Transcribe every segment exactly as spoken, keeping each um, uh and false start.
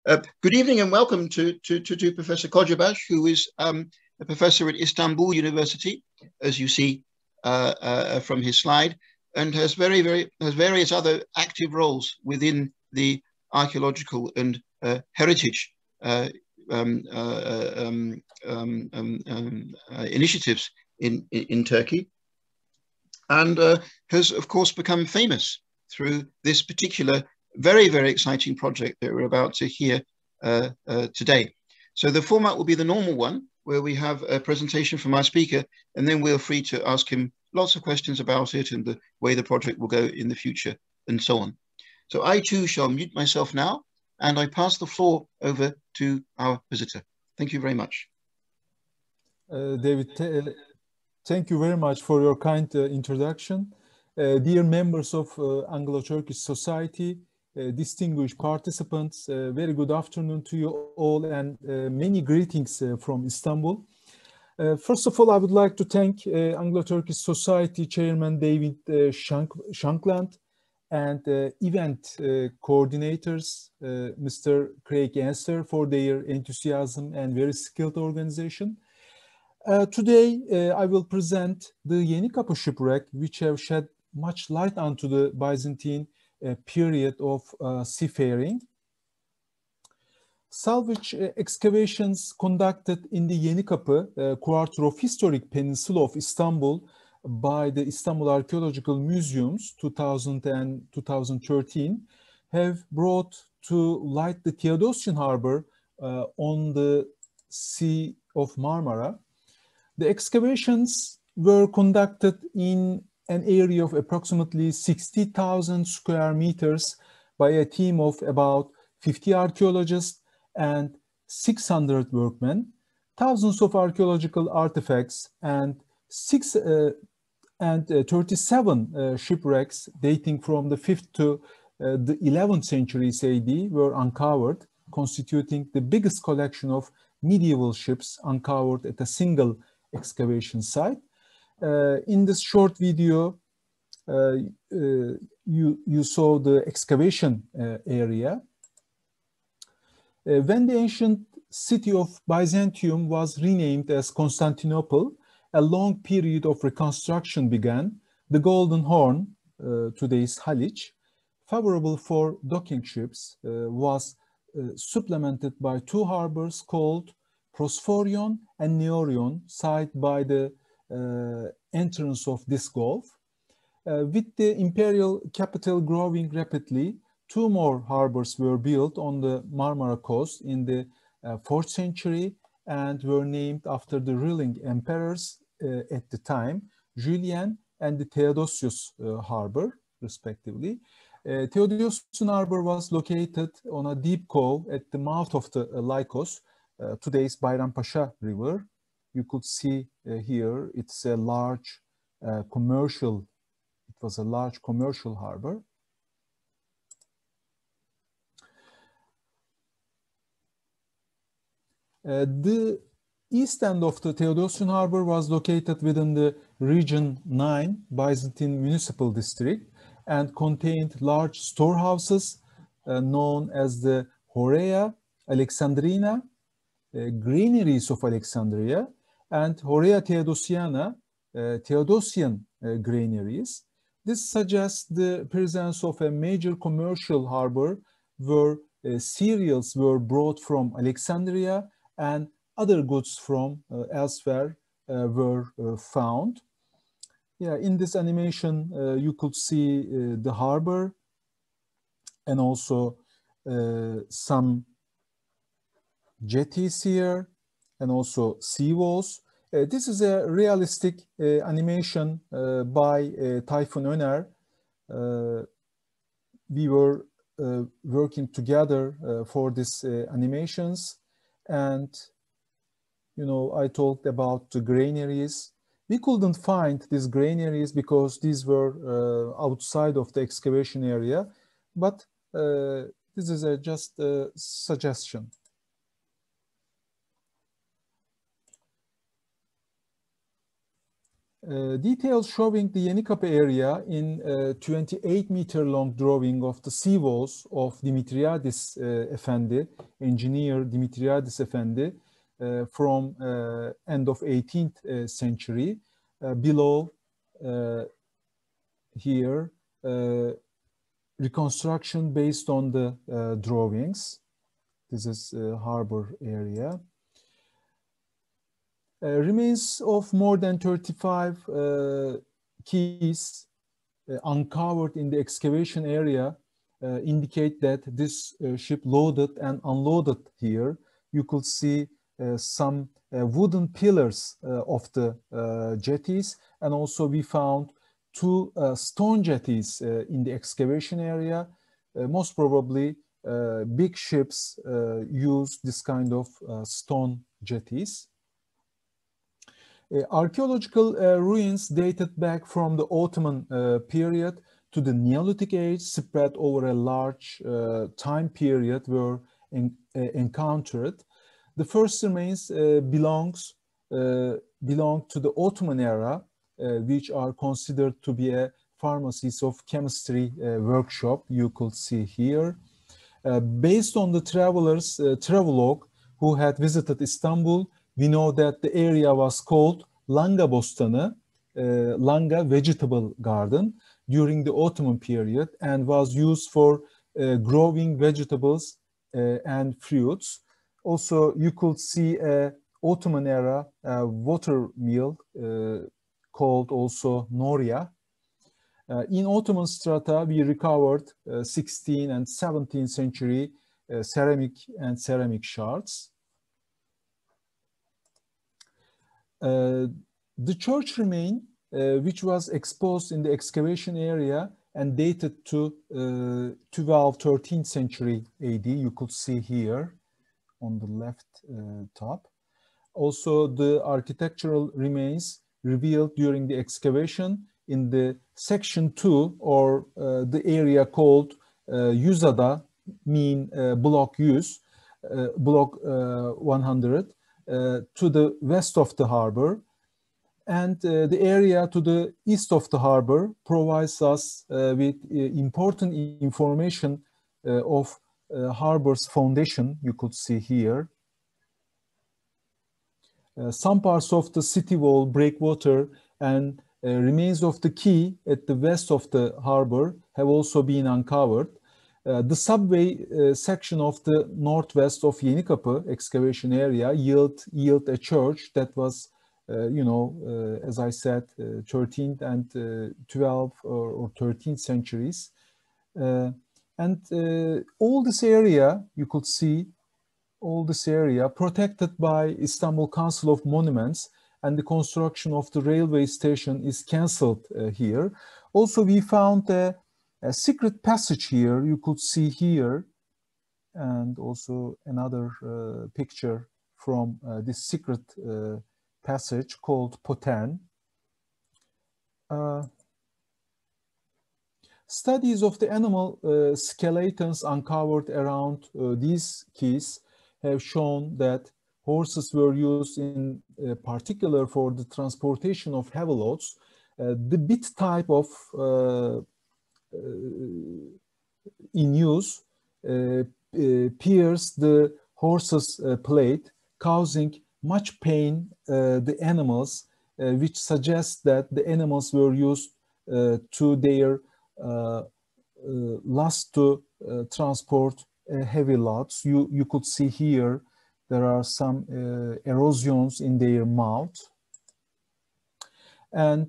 Uh, good evening and welcome to, to, to, to Professor Kocabaş, who is um, a professor at Istanbul University, as you see uh, uh, from his slide, and has very, very has various other active roles within the archaeological and uh, heritage uh, um, uh, um, um, um, um, uh, initiatives in, in, in Turkey, and uh, has, of course, become famous through this particular very, very exciting project that we're about to hear uh, uh, today. So the format will be the normal one, where we have a presentation from our speaker, and then we're free to ask him lots of questions about it and the way the project will go in the future, and so on. So I too shall mute myself now, and I pass the floor over to our visitor. Thank you very much. Uh, David, thank you very much for your kind uh, introduction. Uh, dear members of uh, Anglo-Turkish Society, uh, distinguished participants, uh, very good afternoon to you all, and uh, many greetings uh, from Istanbul. Uh, first of all, I would like to thank uh, Anglo-Turkish Society Chairman David uh, Shank Shankland and uh, event uh, coordinators, uh, Mister Craig Answer, for their enthusiasm and very skilled organization. Uh, today, uh, I will present the Yeni Kapı shipwreck, which have shed much light onto the Byzantine uh, period of uh, seafaring. Salvage uh, excavations conducted in the Yeni Kapı uh, quarter of historic peninsula of Istanbul by the Istanbul Archaeological Museums two thousand and two thousand thirteen have brought to light the Theodosian harbor uh, on the Sea of Marmara. The excavations were conducted in an area of approximately sixty thousand square meters by a team of about fifty archaeologists and six hundred workmen. Thousands of archaeological artifacts and six uh, and uh, thirty-seven uh, shipwrecks dating from the fifth to uh, the eleventh centuries A D were uncovered, constituting the biggest collection of medieval ships uncovered at a single excavation site. Uh, in this short video, uh, uh, you, you saw the excavation uh, area. Uh, when the ancient city of Byzantium was renamed as Constantinople, a long period of reconstruction began. The Golden Horn, uh, today's Haliç, favorable for docking ships, uh, was uh, supplemented by two harbors called Prosphorion and Neorion, sited by the uh, entrance of this gulf. Uh, with the imperial capital growing rapidly, two more harbors were built on the Marmara coast in the uh, fourth century and were named after the ruling emperors uh, at the time, Julian and the Theodosius uh, harbor, respectively. Uh, Theodosian harbor was located on a deep cove at the mouth of the uh, Lycos, uh, today's Bayrampaşa River. You could see uh, here, it's a large uh, commercial, it was a large commercial harbor. Uh, the east end of the Theodosian harbor was located within the Region nine Byzantine Municipal District and contained large storehouses uh, known as the Horea Alexandrina, uh, granaries of Alexandria, and Horea Theodosiana, uh, Theodosian uh, granaries. This suggests the presence of a major commercial harbor where uh, cereals were brought from Alexandria and other goods from uh, elsewhere uh, were uh, found. Yeah, in this animation, uh, you could see uh, the harbor and also uh, some jetties here and also seawalls. Uh, this is a realistic uh, animation uh, by uh, Tayfun Öner. Uh, we were uh, working together uh, for these uh, animations, and you know, I talked about the granaries. We couldn't find these granaries because these were uh, outside of the excavation area, but uh, this is a, just a suggestion. Uh, details showing the Yenikapı area in uh, twenty-eight meter long drawing of the sea walls of Dimitriadis uh, Efendi, engineer Dimitriadis Efendi, uh, from uh, end of eighteenth uh, century. Uh, below uh, here, uh, reconstruction based on the uh, drawings. This is uh, harbor area. Uh, remains of more than thirty-five uh, quays uh, uncovered in the excavation area uh, indicate that this uh, ship loaded and unloaded here. You could see uh, some uh, wooden pillars uh, of the uh, jetties, and also we found two uh, stone jetties uh, in the excavation area. Uh, most probably uh, big ships uh, use this kind of uh, stone jetties. Uh, archaeological uh, ruins dated back from the Ottoman uh, period to the Neolithic age, spread over a large uh, time period, were en uh, encountered. The first remains uh, belongs uh, belong to the Ottoman era, uh, which are considered to be a pharmacies of chemistry uh, workshop. You could see here, uh, based on the travelers' uh, travelogue who had visited Istanbul. We know that the area was called Langa Bostanı, uh, Langa Vegetable Garden, during the Ottoman period, and was used for uh, growing vegetables uh, and fruits. Also, you could see a Ottoman era uh, water mill uh, called also Noria. Uh, in Ottoman strata, we recovered uh, sixteenth and seventeenth century uh, ceramic and ceramic shards. Uh, the church remain, uh, which was exposed in the excavation area and dated to uh, twelfth, thirteenth century A D, you could see here on the left uh, top. Also, the architectural remains revealed during the excavation in the section two, or uh, the area called uh, Yüzada, mean uh, block yüz, uh, block uh, one hundred. Uh, to the west of the harbor, and uh, the area to the east of the harbor provides us uh, with uh, important information uh, of uh, harbor's foundation. You could see here. Uh, some parts of the city wall, breakwater, and uh, remains of the quay at the west of the harbor have also been uncovered. Uh, the subway uh, section of the northwest of Yenikapı excavation area yield, yield a church that was, uh, you know, uh, as I said, uh, thirteenth and uh, twelfth or, or thirteenth centuries. Uh, and uh, all this area, you could see, all this area protected by Istanbul Council of Monuments, and the construction of the railway station is cancelled uh, here. Also, we found a A secret passage here, you could see here, and also another uh, picture from uh, this secret uh, passage called Potern. Uh, studies of the animal uh, skeletons uncovered around uh, these quays have shown that horses were used in uh, particular for the transportation of heavy loads. Uh, the bit type of uh, Uh, in use uh, uh, pierce the horse's uh, plate, causing much pain uh, the animals, uh, which suggests that the animals were used uh, to their uh, uh, lust to uh, transport uh, heavy loads. You, you could see here there are some uh, erosions in their mouth. And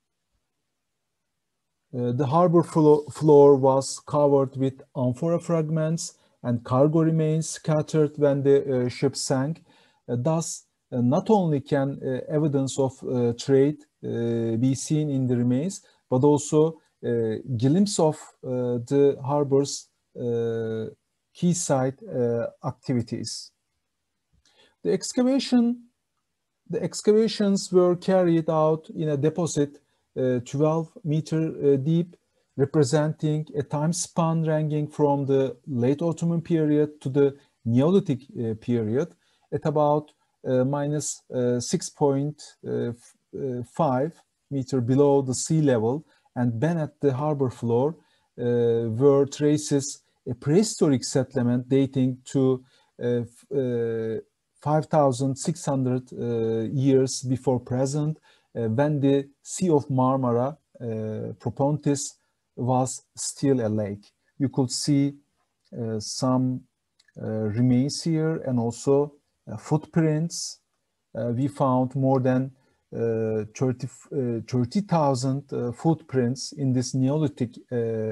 Uh, the harbor flo floor was covered with amphora fragments and cargo remains scattered when the uh, ship sank. Uh, thus, uh, not only can uh, evidence of uh, trade uh, be seen in the remains, but also a glimpse of uh, the harbor's uh, quayside uh, activities. The excavation, the excavations were carried out in a deposit Uh, twelve meter uh, deep, representing a time span ranging from the late Ottoman period to the Neolithic uh, period, at about uh, minus uh, six point five meters below the sea level, and then at the harbor floor uh, were traces a prehistoric settlement dating to uh, uh, five thousand six hundred uh, years before present, uh, when the Sea of Marmara, uh, Propontis, was still a lake. You could see uh, some uh, remains here, and also uh, footprints. Uh, we found more than uh, thirty thousand uh, footprints in this Neolithic uh,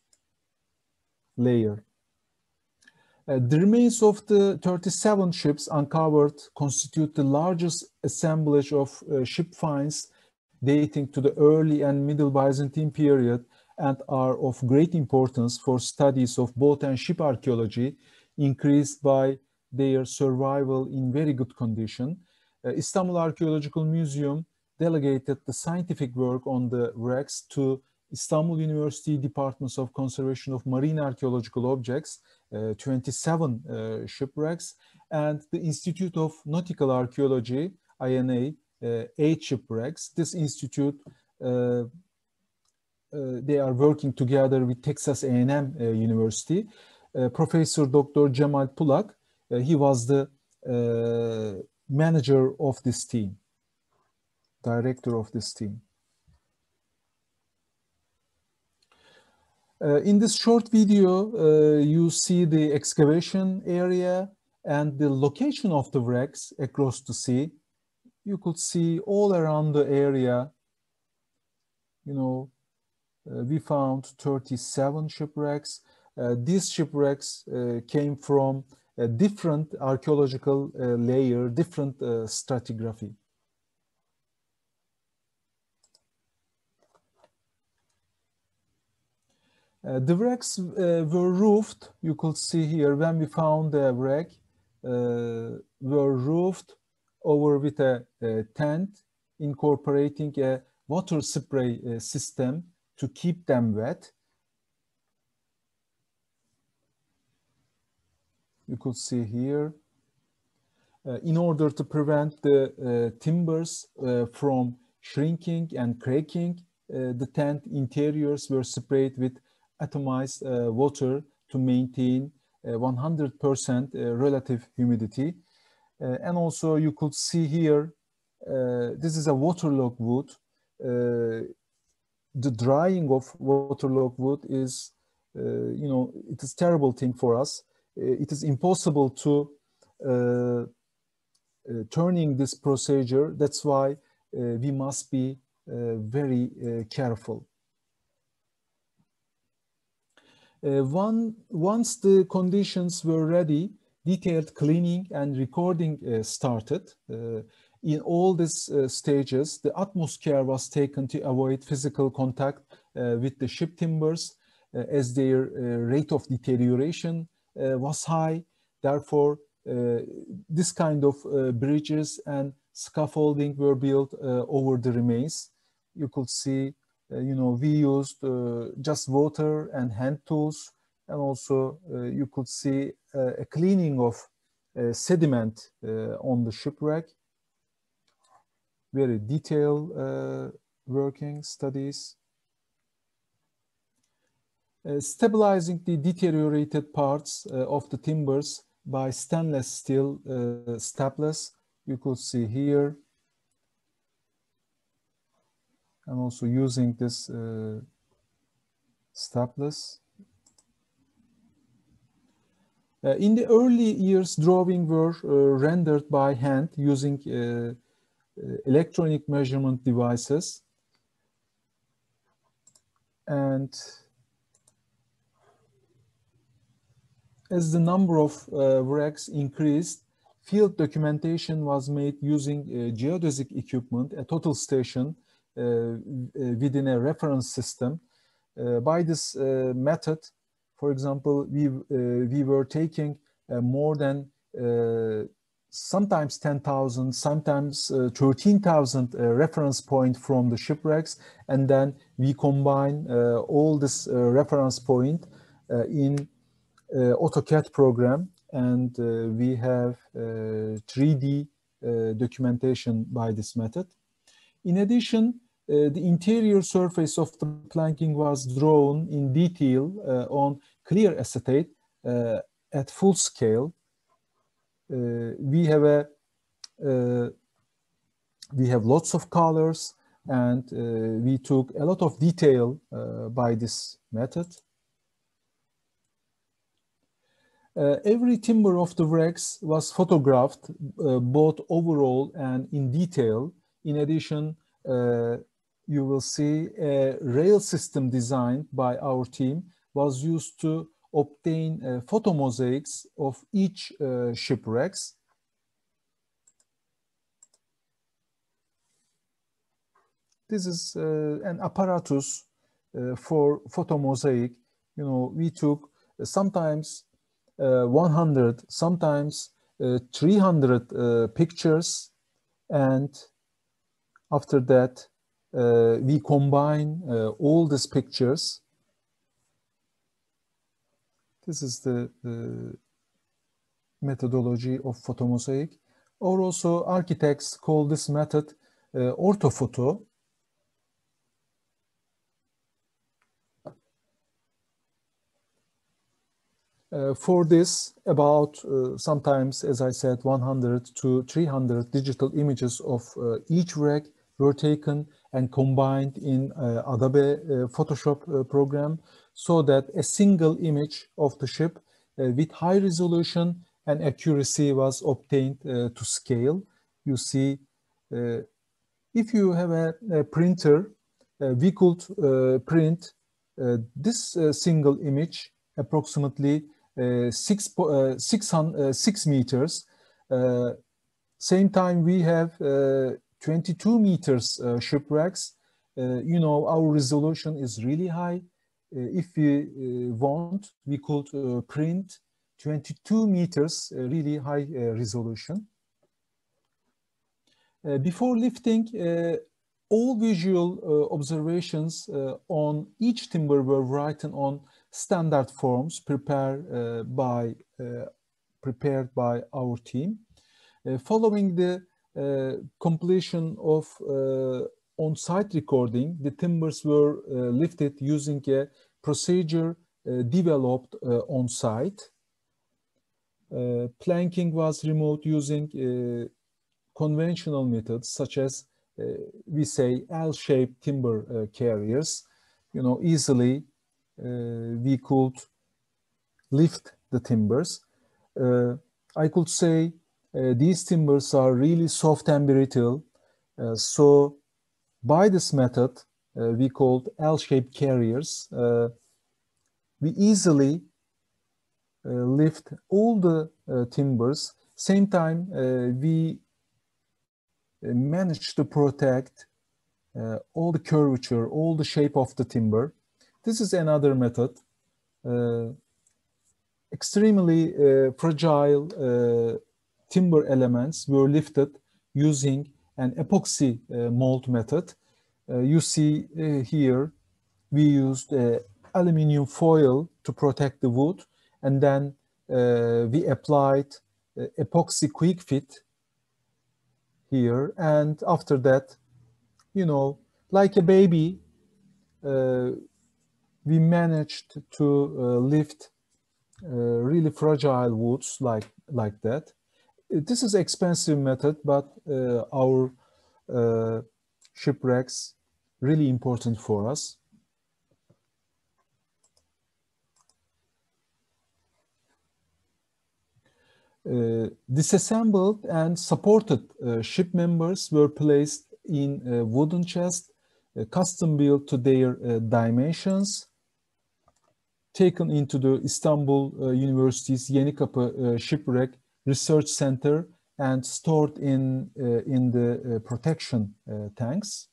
layer. Uh, the remains of the thirty-seven ships uncovered constitute the largest assemblage of uh, ship finds dating to the early and middle Byzantine period, and are of great importance for studies of boat and ship archaeology, increased by their survival in very good condition. Uh, Istanbul Archaeological Museum delegated the scientific work on the wrecks to Istanbul University Departments of Conservation of Marine Archaeological Objects, uh, twenty-seven uh, shipwrecks, and the Institute of Nautical Archaeology, I N A, uh, eight shipwrecks. This institute, uh, uh, they are working together with Texas A and M uh, University. Uh, Professor Doctor Cemal Pulak, uh, he was the uh, manager of this team, director of this team. Uh, in this short video, uh, you see the excavation area and the location of the wrecks across the sea. You could see all around the area, you know, uh, we found thirty-seven shipwrecks. Uh, these shipwrecks uh, came from a different archaeological uh, layer, different uh, stratigraphy. Uh, the wrecks uh, were roofed. You could see here when we found the wreck, uh, were roofed over with a, a tent incorporating a water spray uh, system to keep them wet. You could see here, uh, in order to prevent the uh, timbers uh, from shrinking and cracking, uh, the tent interiors were sprayed with atomized uh, water to maintain uh, one hundred percent uh, relative humidity. Uh, and also you could see here, uh, this is a waterlogged wood. Uh, the drying of waterlogged wood is, uh, you know, it is a terrible thing for us. Uh, it is impossible to uh, uh, turning this procedure. That's why uh, we must be uh, very uh, careful. Uh, one, once the conditions were ready, detailed cleaning and recording uh, started. Uh, in all these uh, stages, the utmost care was taken to avoid physical contact uh, with the ship timbers, uh, as their uh, rate of deterioration uh, was high. Therefore, uh, this kind of uh, bridges and scaffolding were built uh, over the remains. You could see Uh, you know, we used uh, just water and hand tools, and also uh, you could see uh, a cleaning of uh, sediment uh, on the shipwreck. Very detailed uh, working studies. Uh, stabilizing the deteriorated parts uh, of the timbers by stainless steel uh, stapless. You could see here. And also using this uh, stapless. Uh, in the early years, drawings were uh, rendered by hand using uh, uh, electronic measurement devices. And as the number of uh, wrecks increased, field documentation was made using uh, geodesic equipment, a total station, Uh, within a reference system. Uh, by this uh, method, for example, we, uh, we were taking uh, more than uh, sometimes ten thousand, sometimes uh, thirteen thousand uh, reference point from the shipwrecks, and then we combine uh, all this uh, reference point uh, in uh, AutoCAD program, and uh, we have uh, three D uh, documentation by this method. In addition, the interior surface of the planking was drawn in detail uh, on clear acetate uh, at full scale. Uh, we have a uh, we have lots of colors, and uh, we took a lot of detail uh, by this method. Uh, every timber of the wrecks was photographed, uh, both overall and in detail. In addition, uh, you will see a rail system designed by our team was used to obtain uh, photo mosaics of each uh, shipwrecks. This is uh, an apparatus uh, for photo mosaic. You know, we took uh, sometimes uh, one hundred, sometimes uh, three hundred uh, pictures, and after that uh, we combine uh, all these pictures. This is the, the methodology of photomosaic, or also architects call this method uh, orthophoto. Uh, for this, about uh, sometimes, as I said, one hundred to three hundred digital images of uh, each wreck were taken and combined in uh, Adobe uh, Photoshop uh, program, so that a single image of the ship uh, with high resolution and accuracy was obtained uh, to scale. You see, uh, if you have a, a printer, uh, we could uh, print uh, this uh, single image approximately uh, six, uh, six, uh, six meters. Uh, same time, we have uh, twenty-two meters uh, shipwrecks. Uh, you know, our resolution is really high. Uh, if we uh, want, we could uh, print twenty-two meters, uh, really high uh, resolution. Uh, before lifting, uh, all visual uh, observations uh, on each timber were written on standard forms prepared uh, by uh, prepared by our team. Uh, following the uh, completion of uh, on-site recording, the timbers were uh, lifted using a procedure uh, developed uh, on-site. Uh, planking was removed using uh, conventional methods, such as uh, we say L-shaped timber uh, carriers. You know, easily uh, we could lift the timbers. Uh, I could say uh, these timbers are really soft and brittle. Uh, so by this method, uh, we called L-shaped carriers, uh, we easily uh, lift all the uh, timbers. Same time, uh, we managed to protect uh, all the curvature, all the shape of the timber. This is another method. Uh, extremely uh, fragile uh, timber elements were lifted using an epoxy uh, mold method. Uh, you see uh, here, we used uh, aluminum foil to protect the wood, and then uh, we applied uh, epoxy quick fit here, and after that, you know, like a baby, uh, we managed to uh, lift uh, really fragile woods like like that. This is expensive method, but uh, our uh, shipwrecks really important for us. Uh, disassembled and supported uh, ship members were placed in a wooden chest, uh, custom built to their uh, dimensions, taken into the Istanbul uh, University's Yenikapı uh, Shipwreck Research Center and stored in, uh, in the uh, protection uh, tanks.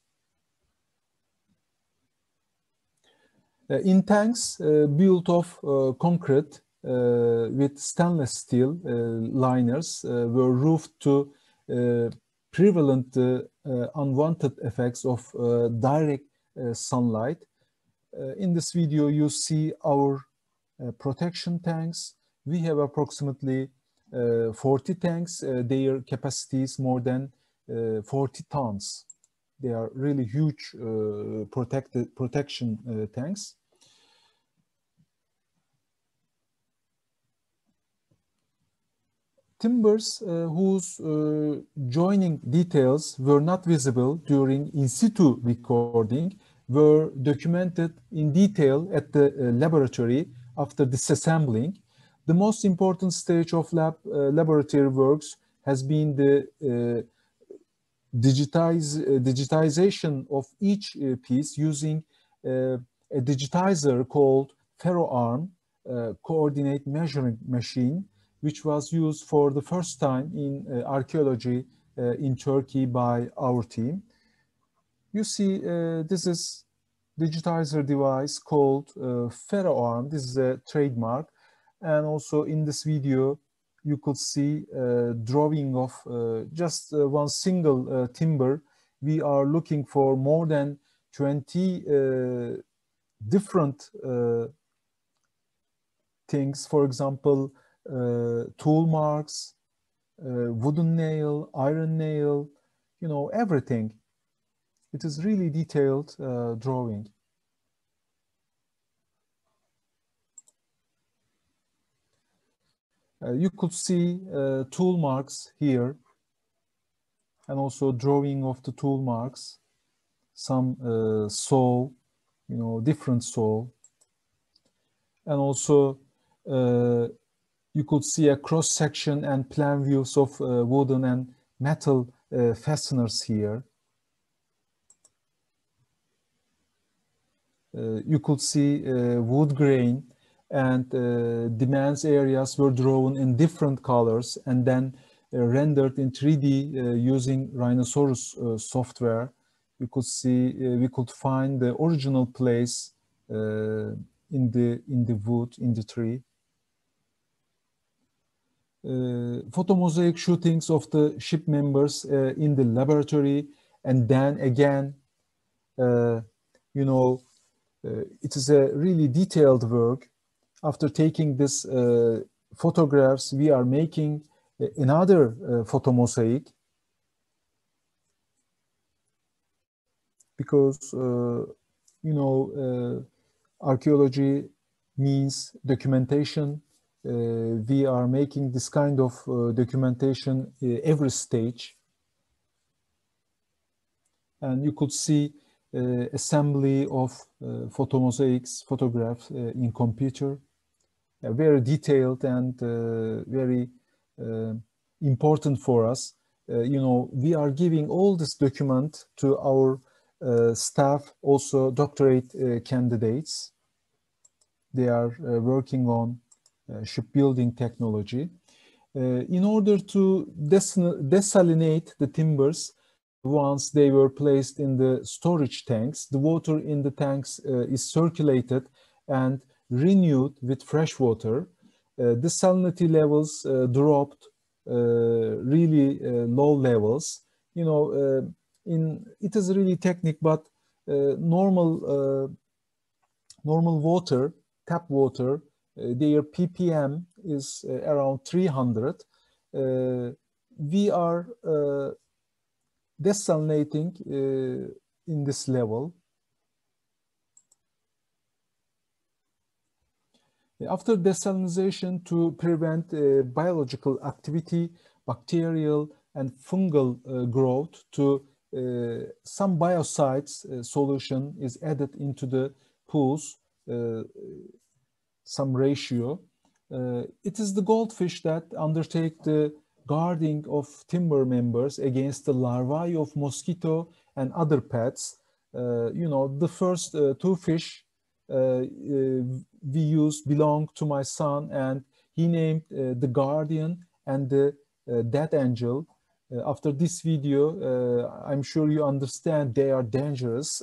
Uh, in tanks uh, built of uh, concrete, Uh, with stainless steel uh, liners uh, were roofed to uh, prevent the uh, unwanted effects of uh, direct uh, sunlight. Uh, in this video, you see our uh, protection tanks. We have approximately uh, forty tanks. Uh, their capacity is more than uh, forty tons. they are really huge uh, protected protection uh, tanks. Timbers uh, whose uh, joining details were not visible during in situ recording were documented in detail at the uh, laboratory after disassembling. The most important stage of lab uh, laboratory works has been the uh, digitize, uh, digitization of each uh, piece using uh, a digitizer called FerroArm uh, coordinate measuring machine, which was used for the first time in uh, archaeology uh, in Turkey by our team. You see, uh, this is digitizer device called uh, FerroArm. This is a trademark. And also in this video, you could see a drawing of uh, just uh, one single uh, timber. We are looking for more than twenty uh, different uh, things. For example, uh, tool marks, uh, wooden nail, iron nail, you know, everything. It is really detailed uh, drawing. Uh, you could see uh, tool marks here, and also drawing of the tool marks, some uh, saw, you know, different saw, and also uh, you could see a cross section and plan views of uh, wooden and metal uh, fasteners here. Uh, you could see uh, wood grain, and uh, demands areas were drawn in different colors and then uh, rendered in three D uh, using Rhinoceros uh, software. You could see, uh, we could find the original place uh, in the in the wood, in the tree. Uh, photomosaic shootings of the ship members uh, in the laboratory, and then again, uh, you know, uh, it is a really detailed work. After taking this uh, photographs, we are making another uh, photomosaic, because uh, you know, uh, archaeology means documentation. Uh, we are making this kind of uh, documentation uh, every stage. And you could see uh, assembly of uh, photomosaics, photographs uh, in computer. Uh, very detailed and uh, very uh, important for us. Uh, you know, we are giving all this document to our uh, staff, also doctorate uh, candidates. They are uh, working on uh, shipbuilding technology. Uh, in order to desalinate the timbers, once they were placed in the storage tanks, the water in the tanks uh, is circulated and renewed with fresh water. Uh, the salinity levels uh, dropped uh, really uh, low levels. You know, uh, in it is really technique, but uh, normal uh, normal water, tap water, uh, their P P M is uh, around three hundred. Uh, we are uh, desalinating uh, in this level. After desalination, to prevent uh, biological activity, bacterial and fungal uh, growth, to uh, some biocides uh, solution is added into the pools, uh, some ratio. Uh, it is the goldfish that undertake the guarding of timber members against the larvae of mosquito and other pets. Uh, you know, the first uh, two fish uh, uh, we used belong to my son, and he named uh, the guardian and the uh, death angel. Uh, after this video, uh, I'm sure you understand they are dangerous.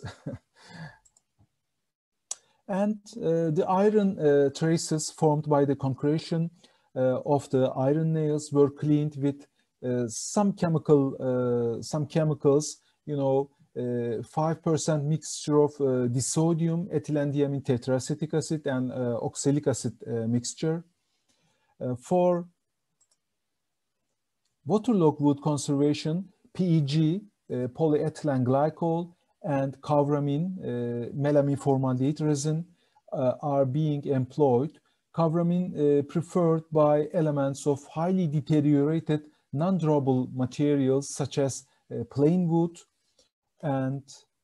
And uh, the iron uh, traces formed by the concretion uh, of the iron nails were cleaned with uh, some chemical, uh, some chemicals, you know, five percent uh, mixture of uh, disodium ethylenediamine tetraacetic acid and uh, oxalic acid uh, mixture. Uh, for waterlogged wood conservation, P E G uh, polyethylene glycol and kavramin, uh, melamine formaldehyde resin uh, are being employed. Kavramin uh, preferred by elements of highly deteriorated non-durable materials such as uh, plain wood and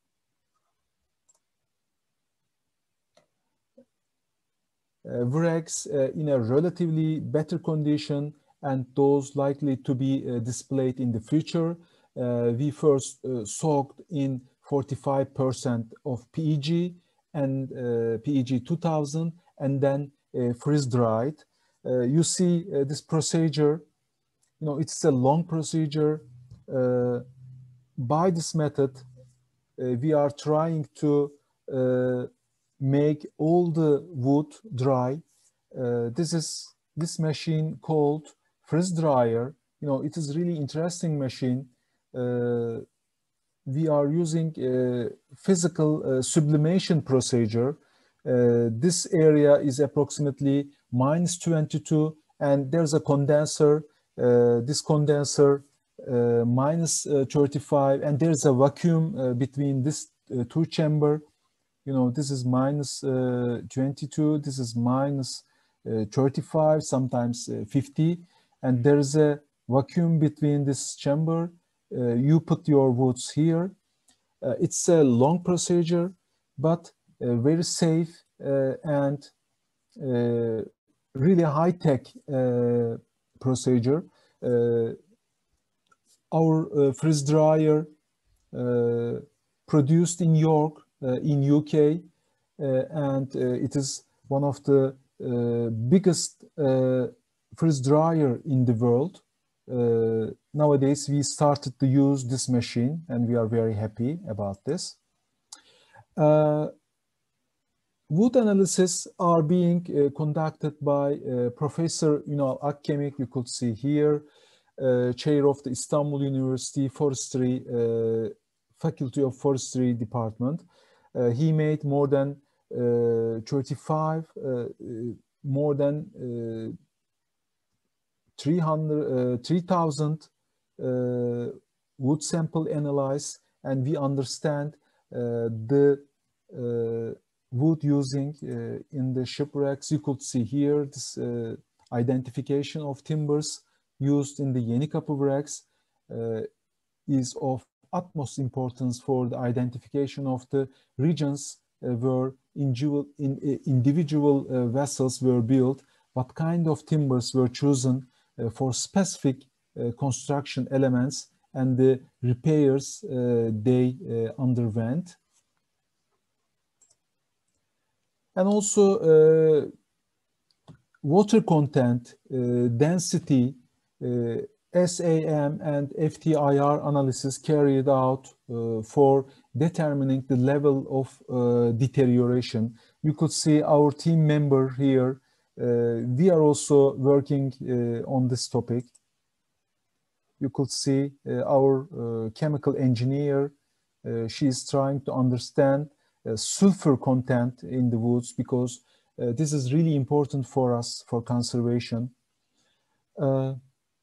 uh, wrecks uh, in a relatively better condition and those likely to be uh, displayed in the future. Uh, we first uh, soaked in forty-five percent of P E G and uh, P E G two thousand and then uh, freeze dried. Uh, you see uh, this procedure, you know, it's a long procedure. Uh, by this method, uh, we are trying to uh, make all the wood dry. Uh, this is this machine called freeze dryer. You know, it is really interesting machine. Uh, we are using a physical uh, sublimation procedure. Uh, this area is approximately minus twenty-two, and there's a condenser. Uh, this condenser uh, minus uh, thirty-five, and there's a vacuum uh, between this uh, two chamber. You know, this is minus uh, twenty-two, this is minus uh, thirty-five, sometimes uh, fifty, and there's a vacuum between this chamber. Uh, you put your woods here. Uh, it's a long procedure, but uh, very safe uh, and uh, really high-tech uh, procedure. Uh, our uh, freeze dryer uh, produced in York, uh, in U K, uh, and uh, it is one of the uh, biggest uh, freeze dryer in the world. Uh, nowadays, we started to use this machine, and we are very happy about this. Uh, wood analysis are being uh, conducted by uh, Professor Ünal Akkemik, you could see here, uh, chair of the Istanbul University Forestry, uh, Faculty of Forestry Department. Uh, he made more than uh, thirty-five, uh, more than uh, three thousand uh, wood sample analyzed, and we understand uh, the uh, wood using uh, in the shipwrecks. You could see here this uh, identification of timbers used in the Yenikapı wrecks uh, is of utmost importance for the identification of the regions uh, where individual, in, uh, individual uh, vessels were built, what kind of timbers were chosen uh, for specific uh, construction elements and the repairs uh, they uh, underwent. And also uh, water content, uh, density, uh, S A M and F T I R analysis carried out uh, for determining the level of uh, deterioration. You could see our team member here. Uh, we are also working uh, on this topic. You could see uh, our uh, chemical engineer. Uh, she is trying to understand uh, sulfur content in the woods because uh, this is really important for us for conservation. Uh,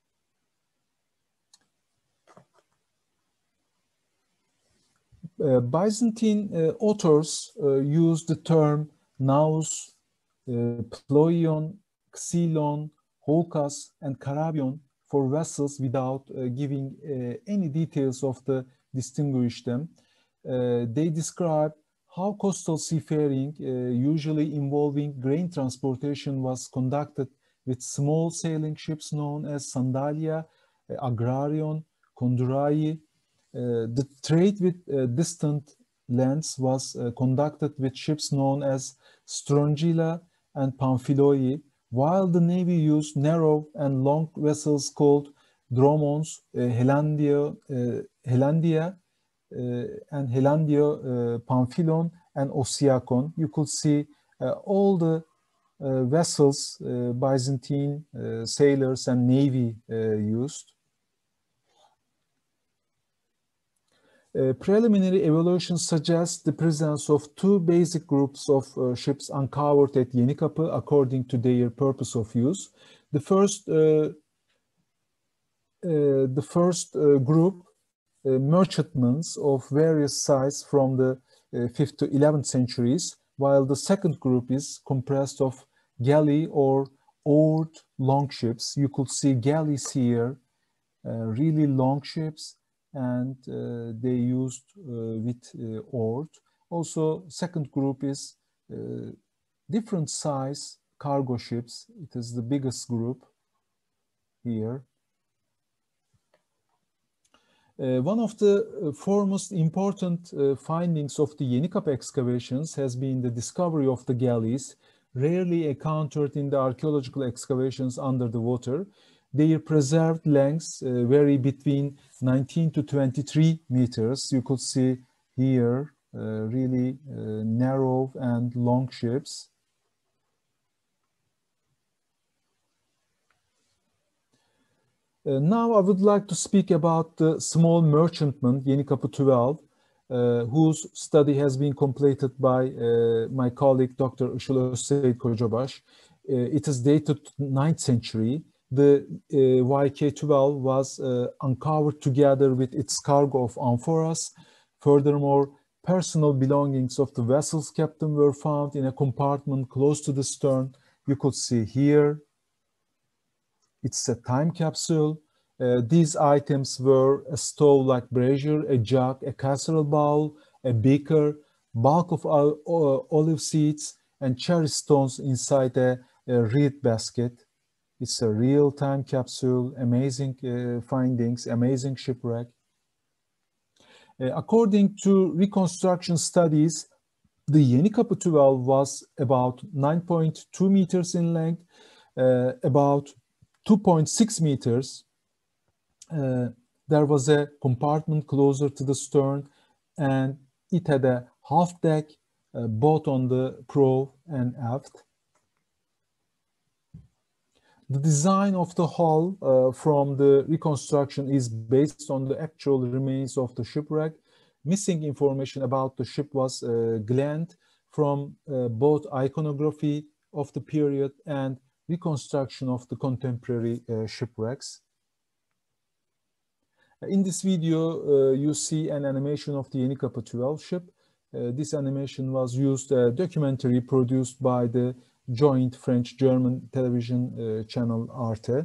Uh, Byzantine uh, authors uh, used the term nous, uh, ploion, xylon, holkas, and karabion for vessels without uh, giving uh, any details of the distinguish them. Uh, they describe how coastal seafaring, uh, usually involving grain transportation, was conducted with small sailing ships known as sandalia, uh, agrarion, kondurai. Uh, the trade with uh, distant lands was uh, conducted with ships known as strongila and pamphiloi, while the navy used narrow and long vessels called dromons, uh, Helandia, uh, Helandia uh, and Helandia, uh, Pamphilon, and Osiakon. You could see uh, all the uh, vessels uh, Byzantine uh, sailors and navy uh, used. Uh, preliminary evaluation suggests the presence of two basic groups of uh, ships uncovered at Yenikapı according to their purpose of use. The first, uh, uh, the first uh, group merchantments of various size from the uh, fifth to eleventh centuries, while the second group is comprised of galley or oared longships. You could see galleys here, uh, really long ships, and uh, they used uh, with uh, oared. Also, second group is uh, different size cargo ships. It is the biggest group here. Uh, one of the uh, foremost important uh, findings of the Yenikapı excavations has been the discovery of the galleys, rarely encountered in the archaeological excavations under the water. Their preserved lengths uh, vary between nineteen to twenty-three meters. You could see here uh, really uh, narrow and long ships. Uh, now I would like to speak about the small merchantman, Yenikapı twelve, uh, whose study has been completed by uh, my colleague, Doctor Işıl Özseyit Kocabaş. Uh, it is dated to ninth century. The uh, Y K twelve was uh, uncovered together with its cargo of amphoras. Furthermore, personal belongings of the vessel's captain were found in a compartment close to the stern. You could see here. It's a time capsule. Uh, these items were a stove-like brazier, a jug, a casserole bowl, a beaker, bulk of uh, olive seeds, and cherry stones inside a, a reed basket. It's a real time capsule, amazing uh, findings, amazing shipwreck. Uh, according to reconstruction studies, the Yenikapı twelve was about nine point two meters in length, uh, about two point six meters. Uh, there was a compartment closer to the stern, and it had a half deck uh, both on the prow and aft. The design of the hull uh, from the reconstruction is based on the actual remains of the shipwreck. Missing information about the ship was uh, gleaned from uh, both iconography of the period and reconstruction of the contemporary uh, shipwrecks. In this video, uh, you see an animation of the Yenikapı twelve ship. Uh, this animation was used, a documentary produced by the joint French-German television uh, channel Arte.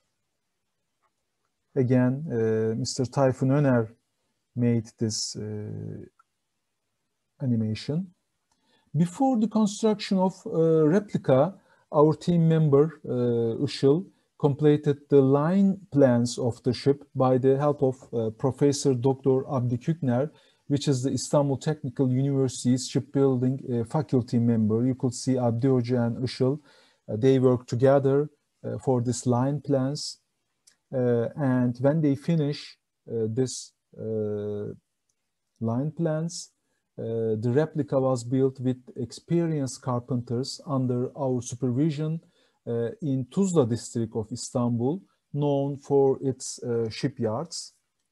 Again, uh, Mister Tayfun Öner made this uh, animation. Before the construction of uh, replica, our team member, uh, Işıl, completed the line plans of the ship by the help of uh, Professor Doctor Abdi Kükner, which is the Istanbul Technical University's shipbuilding uh, faculty member. You could see Abdi Hoca and Işıl. Uh, they worked together uh, for this line plans. Uh, and when they finish uh, this uh, line plans, uh, the replica was built with experienced carpenters under our supervision uh, in Tuzla district of Istanbul, known for its uh, shipyards.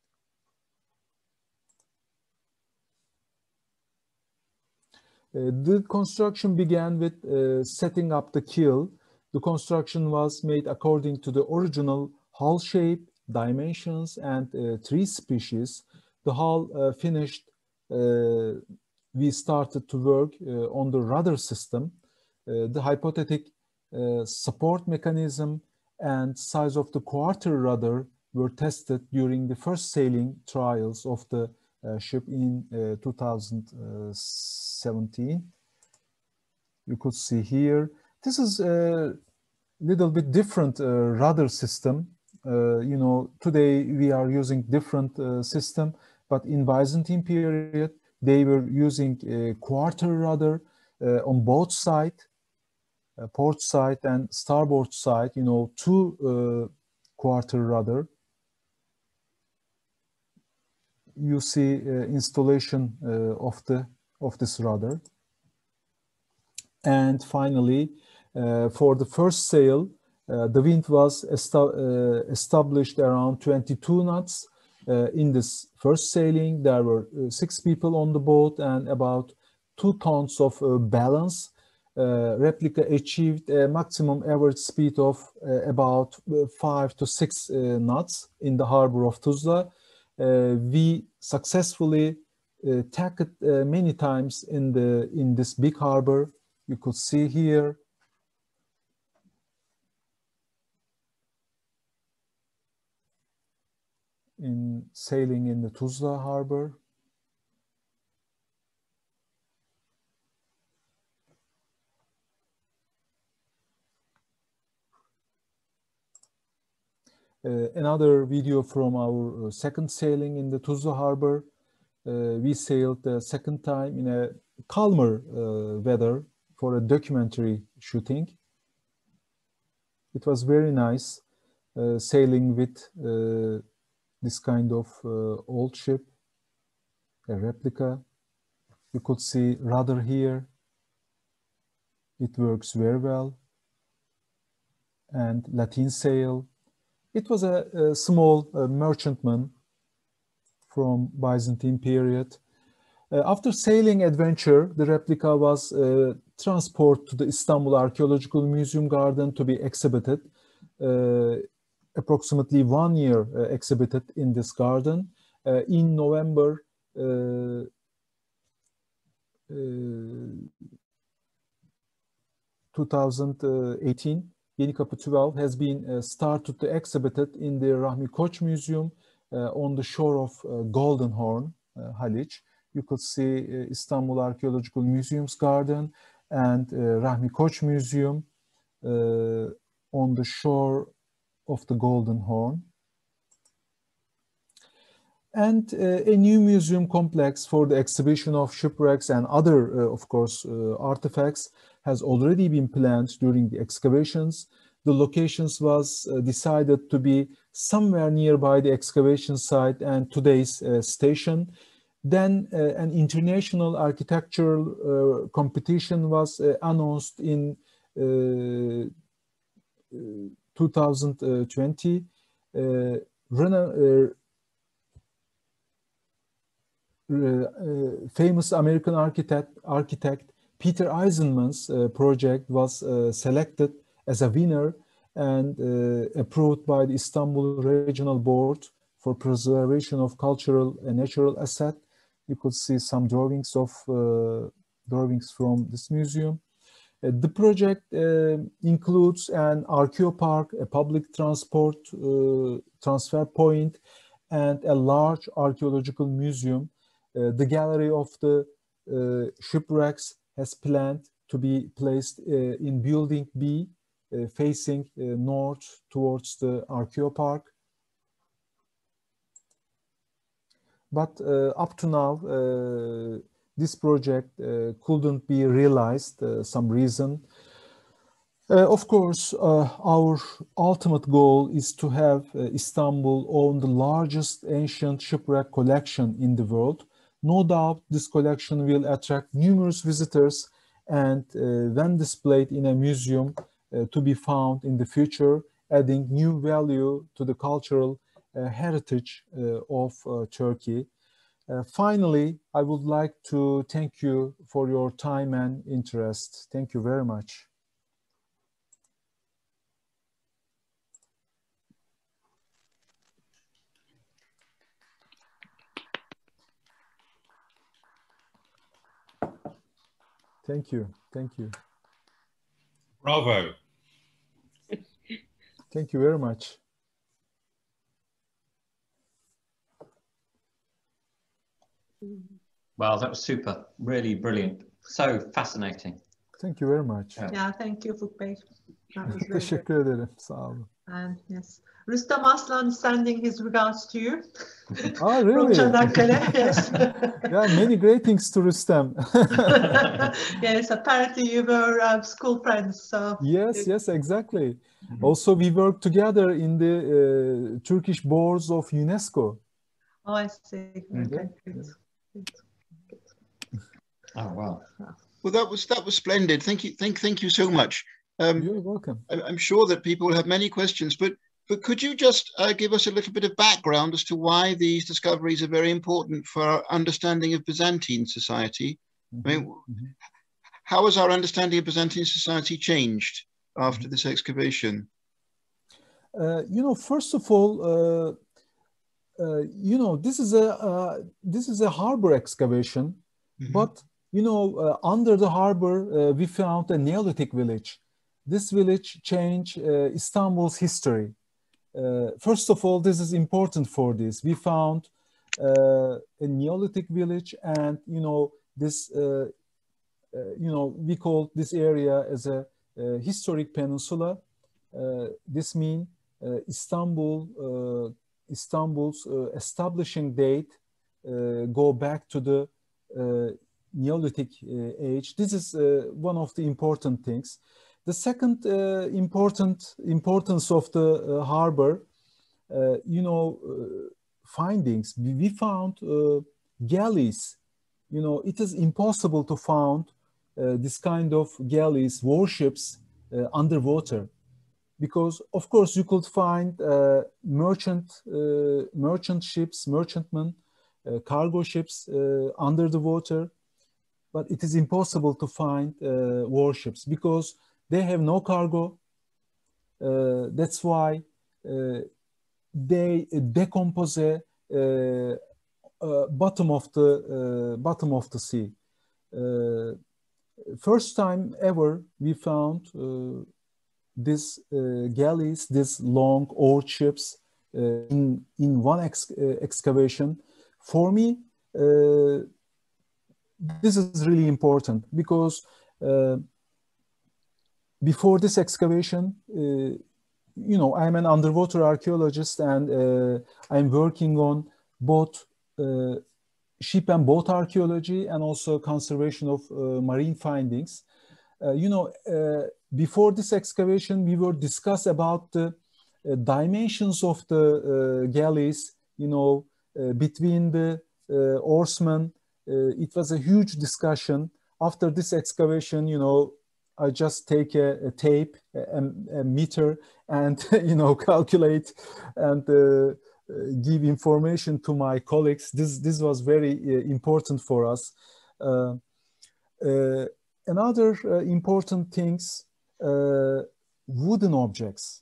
Uh, the construction began with uh, setting up the keel. The construction was made according to the original hull shape, dimensions, and uh, tree species. The hull uh, finished, uh, we started to work uh, on the rudder system. Uh, the hypothetic uh, support mechanism and size of the quarter rudder were tested during the first sailing trials of the uh, ship in uh, two thousand seventeen. You could see here, this is a little bit different uh, rudder system. Uh, you know, today we are using different uh, system, but in Byzantine period, they were using a quarter rudder uh, on both sides, uh, port side and starboard side, you know, two uh, quarter rudder. You see uh, installation uh, of the of this rudder. And finally, uh, for the first sail, uh, the wind was esta uh, established around twenty-two knots. Uh, in this first sailing, there were uh, six people on the boat and about two tons of uh, balance. Uh, replica achieved a maximum average speed of uh, about uh, five to six uh, knots in the harbor of Tuzla. uh, we successfully uh, tacked uh, many times in the in this big harbor. You could see here. In sailing in the Tuzla harbor. Uh, another video from our uh, second sailing in the Tuzla harbor. Uh, we sailed the second time in a calmer uh, weather for a documentary shooting. It was very nice uh, sailing with uh, this kind of uh, old ship, a replica. You could see rudder here. It works very well. And lateen sail. It was a, a small uh, merchantman from Byzantine period. Uh, after sailing adventure, the replica was uh, transported to the Istanbul Archaeological Museum garden to be exhibited. Uh, approximately one year uh, exhibited in this garden. Uh, in November uh, uh, two thousand eighteen, Yenikapı twelve has been uh, started to exhibited in the Rahmi Koç Museum uh, on the shore of uh, Golden Horn, uh, Haliç. You could see uh, Istanbul Archaeological Museum's garden and uh, Rahmi Koç Museum uh, on the shore of the Golden Horn. And uh, a new museum complex for the exhibition of shipwrecks and other, uh, of course, uh, artifacts has already been planned during the excavations. The locations was uh, decided to be somewhere nearby the excavation site and today's uh, station. Then uh, an international architectural uh, competition was uh, announced in uh, two thousand twenty. Uh, uh, Uh, uh, famous American architect, architect Peter Eisenman's uh, project was uh, selected as a winner and uh, approved by the Istanbul Regional Board for Preservation of Cultural and Natural Asset. You could see some drawings of uh, drawings from this museum. Uh, the project uh, includes an archaeopark, a public transport uh, transfer point, and a large archaeological museum. Uh, the gallery of the uh, shipwrecks has planned to be placed uh, in Building B, uh, facing uh, north towards the Archaeopark. But uh, up to now, uh, this project uh, couldn't be realized, uh, some reason. Uh, of course, uh, our ultimate goal is to have uh, Istanbul own the largest ancient shipwreck collection in the world. No doubt this collection will attract numerous visitors and uh, when displayed in a museum uh, to be found in the future, adding new value to the cultural uh, heritage uh, of uh, Turkey. Uh, finally, I would like to thank you for your time and interest. Thank you very much. Thank you. Thank you. Bravo. Thank you very much. Wow, that was super. Really brilliant. So fascinating. Thank you very much. Yeah, yeah thank you Ufuk Bey. That was very Teşekkür good. ederim. Sağ olun. And yes, Rustam Aslan is sending his regards to you. Oh, really? From Çanakkale, yes. Yeah, many great things to Rustam. Yes, apparently you were uh, school friends. So yes, yes, exactly. Mm-hmm. Also, we worked together in the uh, Turkish boards of UNESCO. Oh, I see. Mm-hmm. Okay, good. Yeah. Good. Oh, wow. Well, that was that was splendid. Thank you, thank thank you so much. Um, You're welcome. I'm sure that people will have many questions, but but could you just uh, give us a little bit of background as to why these discoveries are very important for our understanding of Byzantine society? Mm-hmm. I mean, mm-hmm. how has our understanding of Byzantine society changed after mm-hmm. this excavation? Uh, you know, first of all, uh, uh, you know, this is a uh, this is a harbor excavation, mm-hmm. but you know, uh, under the harbor uh, we found a Neolithic village. This village changed uh, Istanbul's history. Uh, first of all, this is important for this. We found uh, a Neolithic village, and you know, this uh, uh, you know, we call this area as a, a historic peninsula. Uh, this means uh, Istanbul, uh, Istanbul's uh, establishing date uh, go back to the uh, Neolithic uh, age. This is uh, one of the important things. The second uh, important importance of the uh, harbor, uh, you know, uh, findings. We, we found uh, galleys. You know, it is impossible to find uh, this kind of galleys, warships uh, underwater, because of course you could find uh, merchant uh, merchant ships, merchantmen, uh, cargo ships uh, under the water, but it is impossible to find uh, warships because they have no cargo. Uh, that's why uh, they decompose uh, uh, bottom of the uh, bottom of the sea. Uh, first time ever we found uh, these uh, galleys, these long oared ships uh, in in one ex uh, excavation. For me, uh, this is really important because. Uh, Before this excavation, uh, you know, I'm an underwater archaeologist, and uh, I'm working on both uh, ship and boat archaeology and also conservation of uh, marine findings. Uh, you know, uh, before this excavation, we were discuss about the uh, dimensions of the uh, galleys, you know, uh, between the uh, oarsmen. Uh, it was a huge discussion. After this excavation, you know, I just take a, a tape, a, a meter, and you know, calculate and uh, give information to my colleagues. This this was very uh, important for us. Uh, uh, another uh, important things, uh, wooden objects.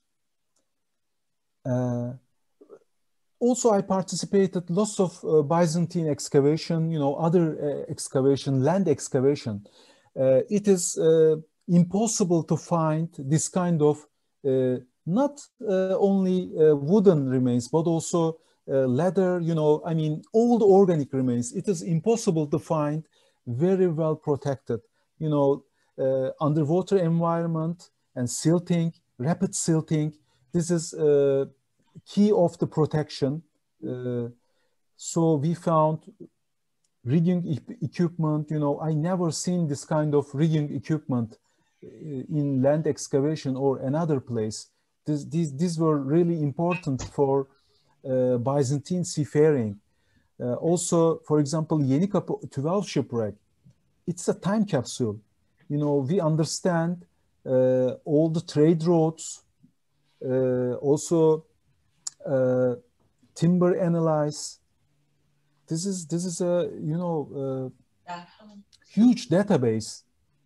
Uh, also, I participated lots of uh, Byzantine excavation, you know, other uh, excavation, land excavation. Uh, it is uh, impossible to find this kind of uh, not uh, only uh, wooden remains, but also uh, leather, you know, I mean, old organic remains. It is impossible to find very well protected, you know, uh, underwater environment and silting, rapid silting. This is uh, key of the protection. Uh, so we found rigging e equipment, you know, I never seen this kind of rigging equipment in land excavation or another place. This, these, these were really important for uh, Byzantine seafaring. Uh, also, for example, Yenikapı twelve shipwreck, it's a time capsule. You know, we understand uh, all the trade routes, uh, also uh, timber analyze. This is, this is a, you know, uh, huge database.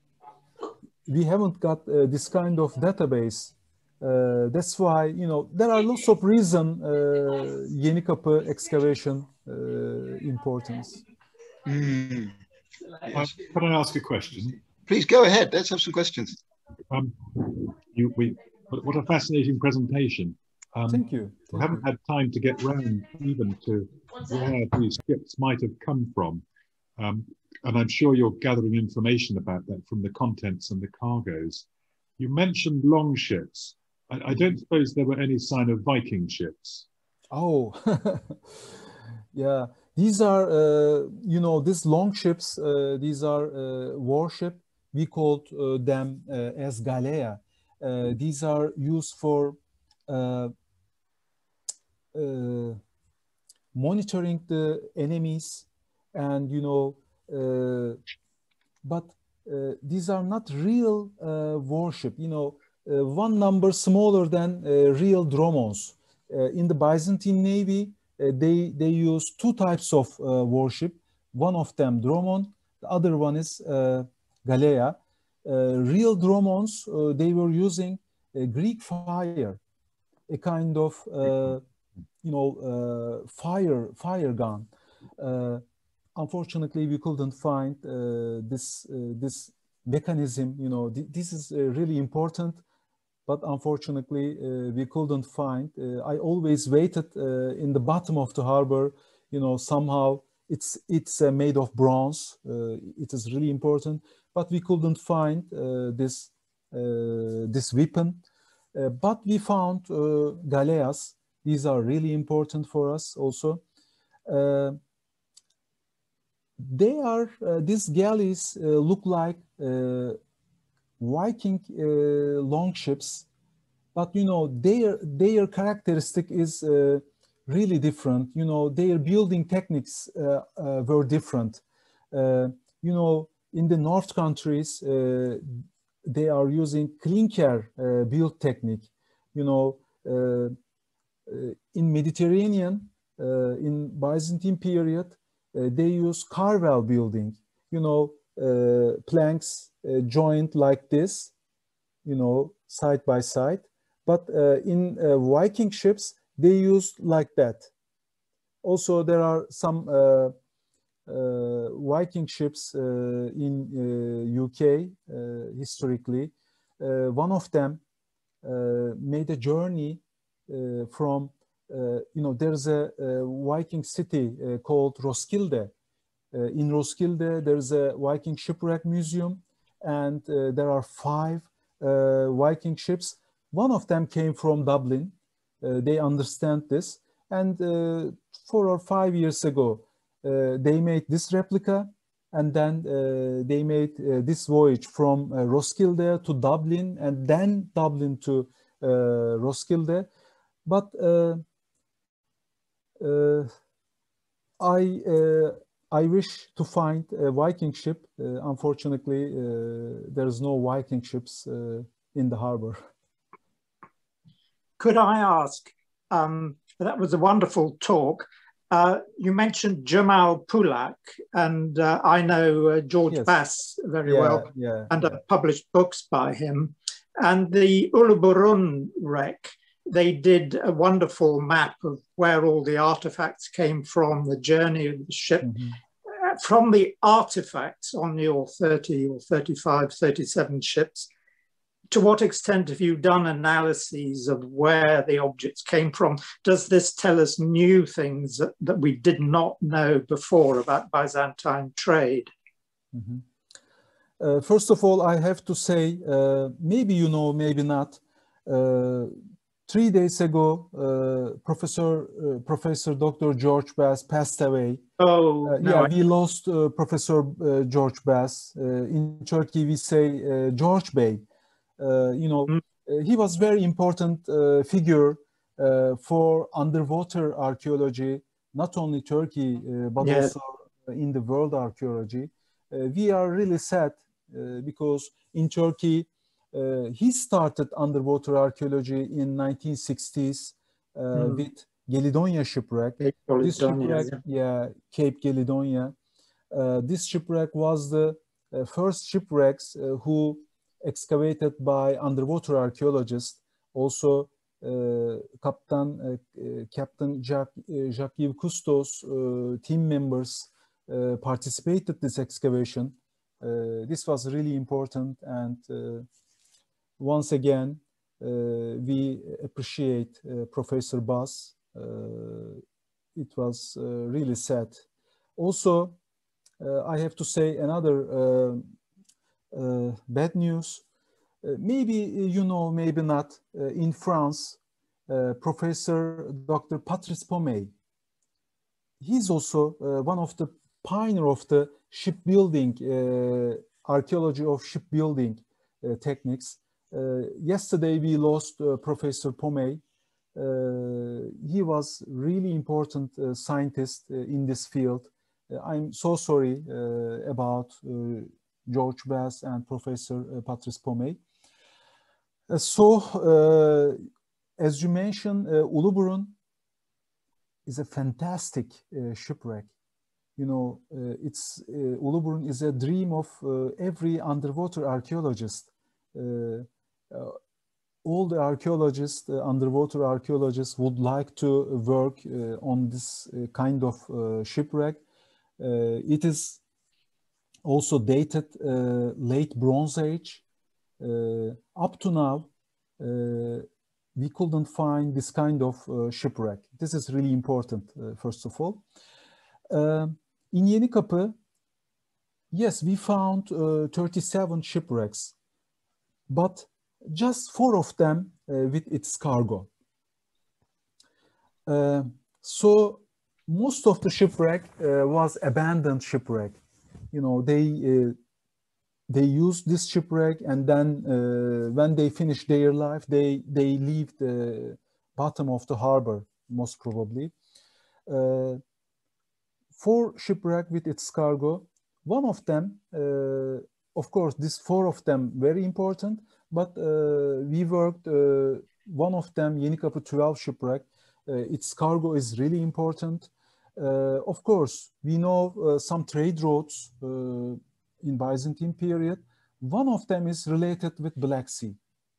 We haven't got uh, this kind of database. Uh, that's why, you know, there are lots of reasons uh, Yenikapı excavation uh, importance. Mm. Yes. Uh, can I ask a question? Please go ahead. Let's have some questions. Um, you, we, what a fascinating presentation. Um, Thank you. Thank we haven't you. had time to get round even to where these ships might have come from. Um, and I'm sure you're gathering information about that from the contents and the cargoes. You mentioned long ships. I, I don't suppose there were any sign of Viking ships. Oh, yeah. These are, uh, you know, these long ships, uh, these are uh, warship. We called uh, them uh, as galea. Uh, these are used for uh, uh, monitoring the enemies and, you know, uh, but uh, these are not real uh, warship, you know, uh, one number smaller than uh, real dromons. Uh, in the Byzantine Navy, uh, they, they use two types of uh, warship. One of them dromon, the other one is uh, galea. Uh, real dromons, uh, they were using uh, Greek fire, a kind of uh, you know, uh, fire fire gun. Uh, unfortunately, we couldn't find uh, this uh, this mechanism. You know, th this is uh, really important, but unfortunately, uh, we couldn't find. Uh, I always waited uh, in the bottom of the harbor. You know, somehow it's it's uh, made of bronze. Uh, it is really important, but we couldn't find uh, this uh, this weapon. Uh, but we found uh, galeas. These are really important for us also. Uh, they are, uh, these galleys uh, look like uh, Viking uh, longships, but you know, their, their characteristic is uh, really different. You know, their building techniques uh, uh, were different. Uh, you know, in the North countries, uh, they are using clinker uh, build technique. You know, uh, uh, in Mediterranean, uh, in Byzantine period, uh, they use carvel building. You know, uh, planks uh, joined like this, you know, side by side. But uh, in uh, Viking ships, they use like that. Also, there are some uh, uh, Viking ships uh, in uh, U K uh, historically. Uh, one of them uh, made a journey uh, from, uh, you know, there's a, a Viking city uh, called Roskilde. Uh, in Roskilde, there's a Viking shipwreck museum, and uh, there are five uh, Viking ships. One of them came from Dublin. Uh, they understand this. And uh, four or five years ago, uh, they made this replica, and then uh, they made uh, this voyage from uh, Roskilde to Dublin, and then Dublin to uh, Roskilde. But uh, uh, I, uh, I wish to find a Viking ship. Uh, unfortunately, uh, there's no Viking ships uh, in the harbor. Could I ask, um, that was a wonderful talk. Uh, you mentioned Jamal Pulak, and uh, I know uh, George Yes. Bass very Yeah, well, yeah, and yeah. I've published books by him. And the Uluburun wreck, they did a wonderful map of where all the artifacts came from, the journey of the ship. Mhm. Uh, From the artifacts on your thirty or thirty-five, thirty-seven ships, to what extent have you done analyses of where the objects came from? Does this tell us new things that, that we did not know before about Byzantine trade? Mhm. Uh, first of all, I have to say, uh, maybe you know, maybe not. Uh, three days ago, uh, Professor uh, Professor Doctor George Bass passed away. Oh, Uh, no, yeah, I- we lost uh, Professor uh, George Bass. Uh, in Turkey, we say uh, George Bey. Uh, you know, Mm. uh, he was very important uh, figure uh, for underwater archaeology, not only Turkey, uh, but Yes. also in the world archaeology. Uh, we are really sad uh, because in Turkey, uh, he started underwater archaeology in nineteen sixties uh, Mm. with Gelidonia shipwreck. Cape This Caledonia, shipwreck, yeah. yeah, Cape Gelidonia. Uh, this shipwreck was the uh, first shipwrecks uh, who excavated by underwater archaeologists. Also, uh, Captain uh, uh, Captain Jacques, uh, Jacques-Yves Cousteau's uh, team members uh, participated this excavation. Uh, this was really important, and uh, once again, uh, we appreciate uh, Professor Bass. Uh, it was uh, really sad. Also, uh, I have to say another uh, uh, bad news. Uh, maybe you know, maybe not. Uh, in France, uh, Professor Doctor Patrice Pomey. He's also uh, one of the pioneer of the shipbuilding, uh, archaeology of shipbuilding uh, techniques. Uh, yesterday we lost uh, Professor Pomey. Uh, he was really important uh, scientist uh, in this field. Uh, I'm so sorry uh, about uh, George Bass and Professor uh, Patrice Pomey. Uh, so, uh, as you mentioned, uh, Uluburun is a fantastic uh, shipwreck. You know, uh, it's uh, Uluburun is a dream of uh, every underwater archaeologist. Uh, uh, all the archaeologists, uh, underwater archaeologists, would like to work uh, on this uh, kind of uh, shipwreck. Uh, it is also dated uh, late Bronze Age. Uh, up to now, uh, we couldn't find this kind of uh, shipwreck. This is really important, uh, first of all. Uh, in Yenikapı, yes, we found uh, thirty-seven shipwrecks, but just four of them uh, with its cargo. Uh, so most of the shipwreck uh, was abandoned shipwreck. You know, they uh, they used this shipwreck, and then uh, when they finish their life, they they leave the bottom of the harbor, most probably. Uh, four shipwreck with its cargo. One of them, uh, of course, these four of them very important, but uh, we worked uh, one of them, Yenikapı twelve shipwreck. Uh, its cargo is really important. Uh, of course, we know uh, some trade routes uh, in Byzantine period. One of them is related with Black Sea.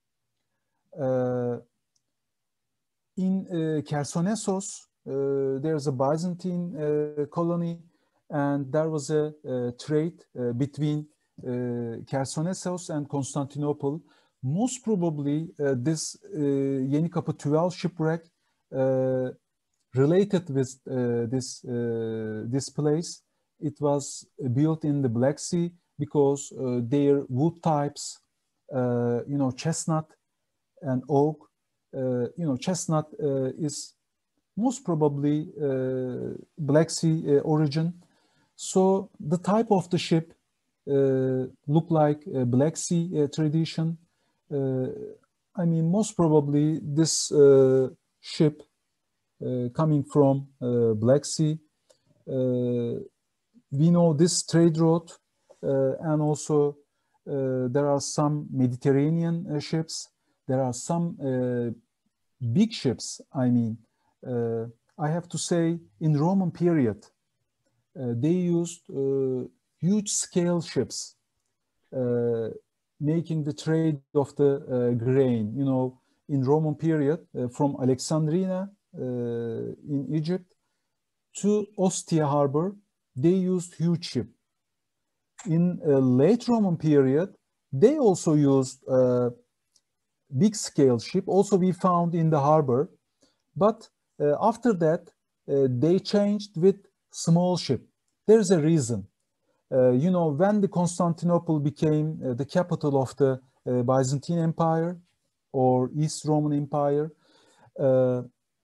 Uh, in uh, Chersonesos, uh, there's a Byzantine uh, colony, and there was a, a trade uh, between uh, Chersonesos and Constantinople. Most probably, uh, this uh, Yenikapı twelve shipwreck uh, related with uh, this uh, this place. It was built in the Black Sea because uh, their wood types, uh, you know, chestnut and oak. Uh, you know, chestnut uh, is most probably uh, Black Sea uh, origin. So the type of the ship uh, look like a Black Sea uh, tradition. Uh, I mean, most probably this uh, ship uh, coming from uh, Black Sea. Uh, we know this trade route, uh, and also uh, there are some Mediterranean uh, ships. There are some uh, big ships. I mean, uh, I have to say, in Roman period, uh, they used uh, huge scale ships, uh, making the trade of the uh, grain. You know, in Roman period, uh, from Alexandria uh, in Egypt to Ostia harbor, they used huge ship. In uh, late Roman period, they also used uh, big scale ship. Also, we found in the harbor, but uh, after that, uh, they changed with small ship. There's a reason. Uh, you know, when the Constantinople became uh, the capital of the uh, Byzantine Empire or East Roman Empire, uh,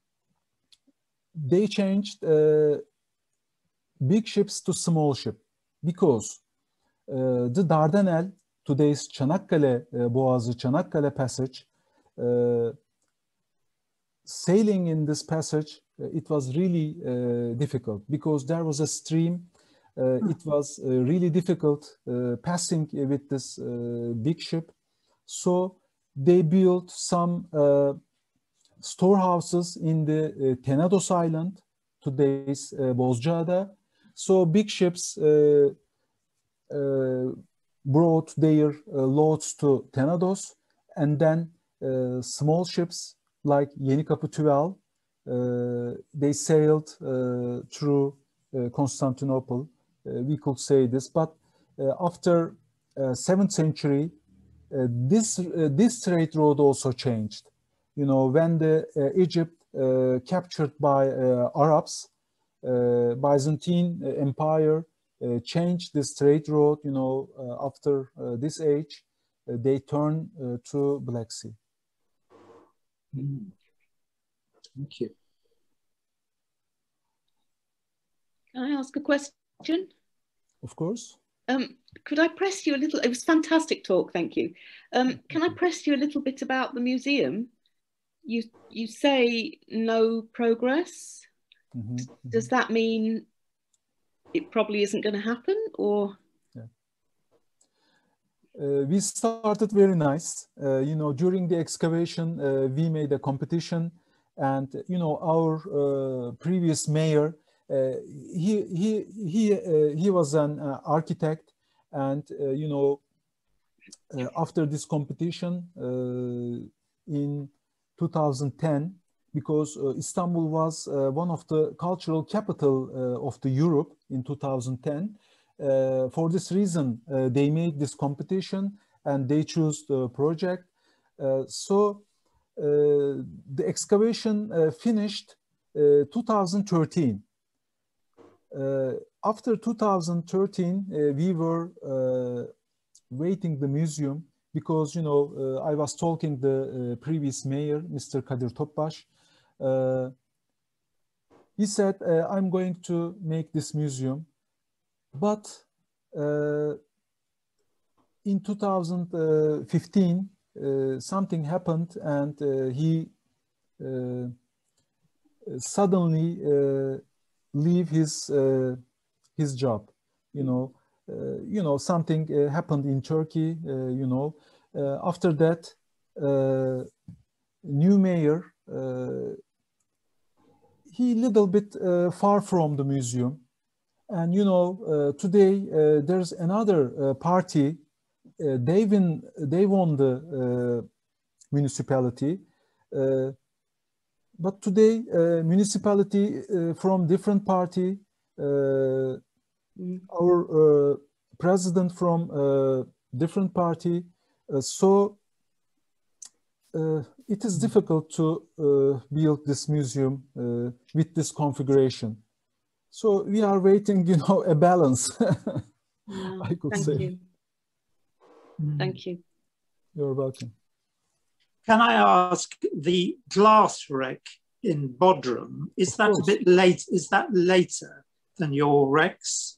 they changed uh, big ships to small ship because uh, the Dardanelles, today's Çanakkale uh, Boğazı, Çanakkale Passage, uh, sailing in this passage, uh, it was really uh, difficult because there was a stream. Uh, it was uh, really difficult uh, passing with this uh, big ship. So they built some uh, storehouses in the uh, Tenedos Island, today's uh, Bozcaada. So big ships uh, uh, brought their uh, loads to Tenedos, and then uh, small ships like Yenikapı twelve, uh, they sailed uh, through uh, Constantinople. Uh, we could say this, but uh, after uh, seventh century, uh, this uh, this trade road also changed. You know, when the uh, Egypt uh, captured by uh, Arabs, uh, Byzantine Empire uh, changed this trade road. You know, uh, after uh, this age, uh, they turned uh, to Black Sea. Mm. Thank you. Can I ask a question? Of course. Um, could I press you a little? It was a fantastic talk, thank you. Um, can I press you a little bit about the museum? You you say no progress. Mm-hmm, mm-hmm. Does that mean it probably isn't going to happen, or? Yeah. Uh, we started very nice. Uh, you know, during the excavation, uh, we made a competition, and you know, our uh, previous mayor, uh, he he he uh, he was an uh, architect, and uh, you know, uh, after this competition, uh, in two thousand ten, because uh, Istanbul was uh, one of the cultural capital uh, of the Europe in two thousand ten. Uh, for this reason, uh, they made this competition and they chose the project. Uh, so uh, the excavation uh, finished uh, two thousand thirteen. Uh, after two thousand thirteen, uh, we were uh, waiting the museum because, you know, uh, I was talking the uh, previous mayor, Mister Kadir Topbaş. Uh, he said, uh, I'm going to make this museum. But uh, in two thousand fifteen, uh, something happened, and uh, he uh, suddenly uh, leave his uh, his job. You know, uh, you know something uh, happened in Turkey. Uh, you know, uh, after that, uh, new mayor. Uh, he little bit uh, far from the museum. And, you know, uh, today uh, there's another uh, party. Uh, they win. They won the uh, municipality, uh, but today uh, municipality uh, from different party. Uh, our uh, president from uh, different party. Uh, so uh, it is difficult to uh, build this museum uh, with this configuration. So we are waiting, you know, a balance. Wow. I could Thank say. you. Thank you. You're welcome. Can I ask, the glass wreck in Bodrum, is Of that course. a bit late? Is that later than your wrecks?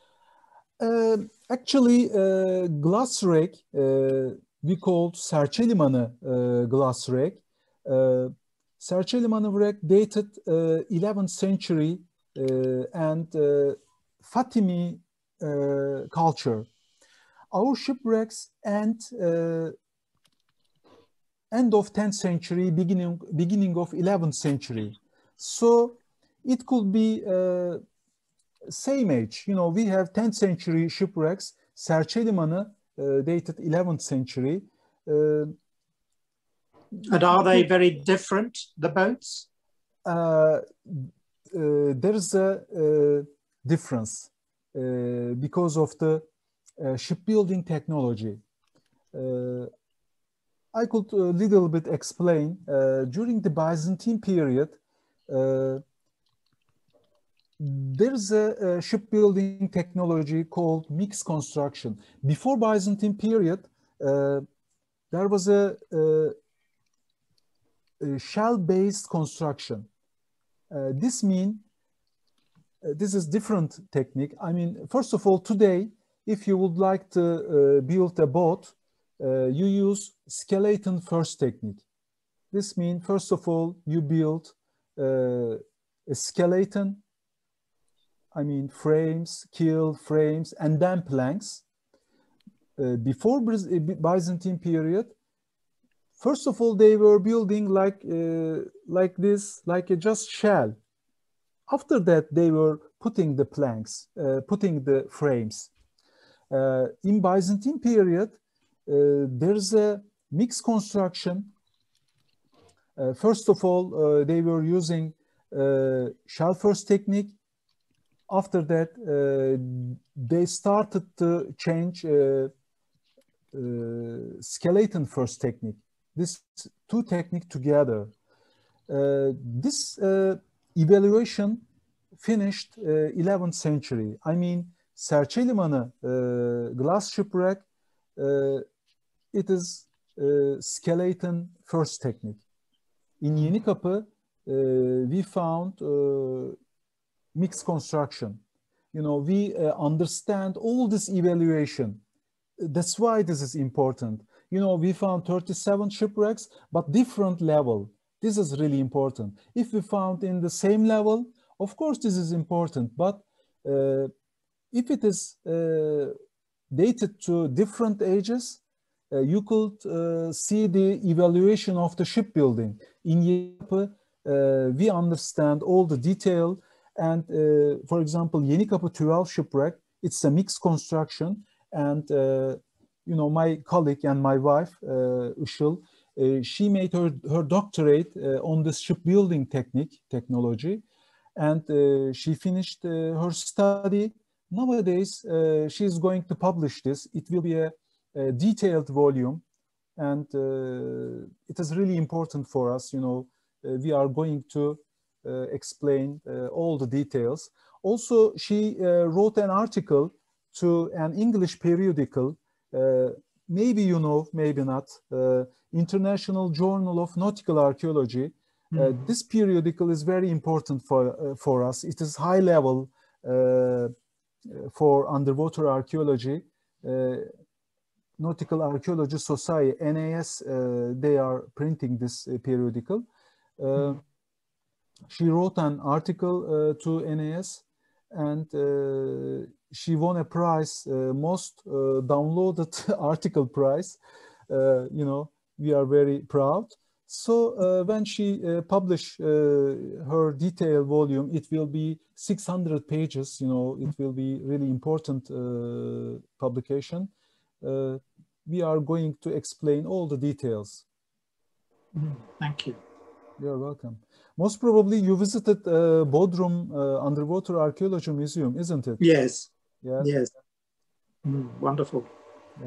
Uh, actually, uh, glass wreck, uh, we called Serçe Limanı uh, glass wreck. Uh, Serçe Limanı wreck dated uh, eleventh century uh, and uh, Fatimi uh, culture. Our shipwrecks end uh, end of tenth century, beginning beginning of eleventh century. So it could be uh, same age. You know, we have tenth century shipwrecks. Serçe Limanı uh, dated eleventh century. Uh, And are they very different, the boats? uh, uh, there's a uh, difference uh, because of the uh, shipbuilding technology. Uh, I could a little bit explain. Uh, during the Byzantine period, uh, there's a, a shipbuilding technology called mixed construction. Before Byzantine period, uh, there was a, a, a shell-based construction. Uh, this means uh, this is different technique. I mean, first of all, today, if you would like to uh, build a boat, uh, you use skeleton first technique. This means, first of all, you build uh, a skeleton, I mean, frames, keel, frames, and then planks. Uh, before Byzantine period, first of all, they were building like, uh, like this, like a just shell. After that, they were putting the planks, uh, putting the frames. Uh, in Byzantine period, uh, there's a mixed construction. Uh, first of all, uh, they were using uh, shell first technique. After that, uh, they started to change uh, uh, skeleton first technique. This two technique together. Uh, this uh, evaluation finished uh, eleventh century. I mean, Serçe Limanı uh, glass shipwreck, uh, it is uh, skeleton first technique. In Yenikapı, uh, we found uh, mixed construction. You know, we uh, understand all this evaluation. That's why this is important. You know, we found thirty-seven shipwrecks, but different level. This is really important. If we found in the same level, of course, this is important. But uh, if it is uh, dated to different ages, uh, you could uh, see the evaluation of the shipbuilding. In Yenikapı, uh, we understand all the detail. And uh, for example, Yenikapı twelve shipwreck, it's a mixed construction. And, uh, you know, my colleague and my wife, uh, Işıl, Uh, she made her, her doctorate uh, on this shipbuilding technique, technology, and uh, she finished uh, her study. Nowadays, uh, she's going to publish this. It will be a, a detailed volume, and uh, it is really important for us. You know, uh, we are going to uh, explain uh, all the details. Also, she uh, wrote an article to an English periodical, uh, maybe you know, maybe not, uh, International Journal of Nautical Archaeology. Mm. Uh, this periodical is very important for, uh, for us. It is high level uh, for underwater archaeology. Uh, Nautical Archaeology Society, N A S, uh, they are printing this uh, periodical. Uh, mm. She wrote an article uh, to N A S, and uh, she won a prize, uh, most uh, downloaded article prize. Uh, you know, we are very proud. So uh, when she uh, published uh, her detailed volume, it will be six hundred pages. You know, it will be really important uh, publication. Uh, we are going to explain all the details. Mm, thank you. You're welcome. Most probably you visited uh, Bodrum uh, Underwater Archaeology Museum, isn't it? Yes. Yeah. Yes. Mm, wonderful. Yeah.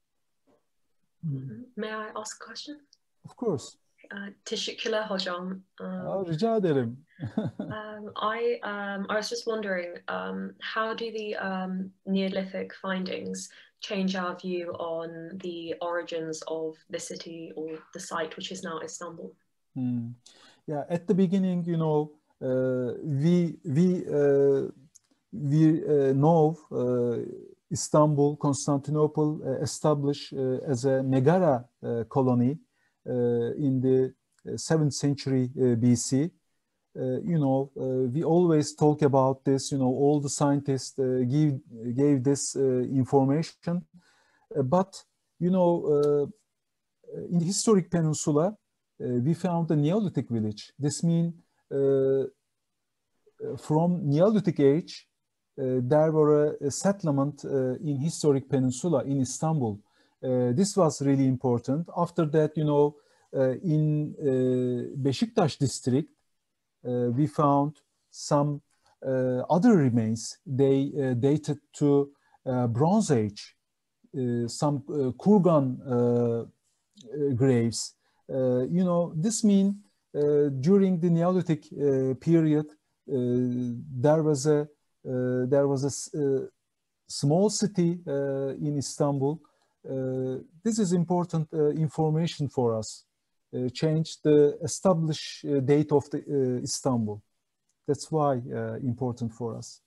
Mm. May I ask a question? Of course. Uh, teşekkürler hocam. Um, Aa, rica ederim. um, I um, I was just wondering, um, how do the um, Neolithic findings change our view on the origins of the city or the site, which is now Istanbul? Hmm. Yeah, at the beginning, you know, uh, we we uh, we uh, know uh, Istanbul, Constantinople uh, established uh, as a Megara uh, colony uh, in the seventh century uh, B C. Uh, you know, uh, we always talk about this. You know, all the scientists uh, give gave this uh, information, uh, but you know, uh, in the historic peninsula. Uh, we found a Neolithic village. This means uh, from Neolithic age, uh, there were a, a settlement uh, in historic peninsula in Istanbul. Uh, this was really important. After that, you know, uh, in uh, Beşiktaş district, uh, we found some uh, other remains. They uh, dated to uh, Bronze Age, uh, some uh, Kurgan uh, graves. Uh, you know, this means uh, during the Neolithic uh, period, uh, there was a uh, there was a uh, small city uh, in Istanbul. Uh, this is important uh, information for us. Uh, change the established uh, date of the uh, Istanbul. That's why uh, important for us.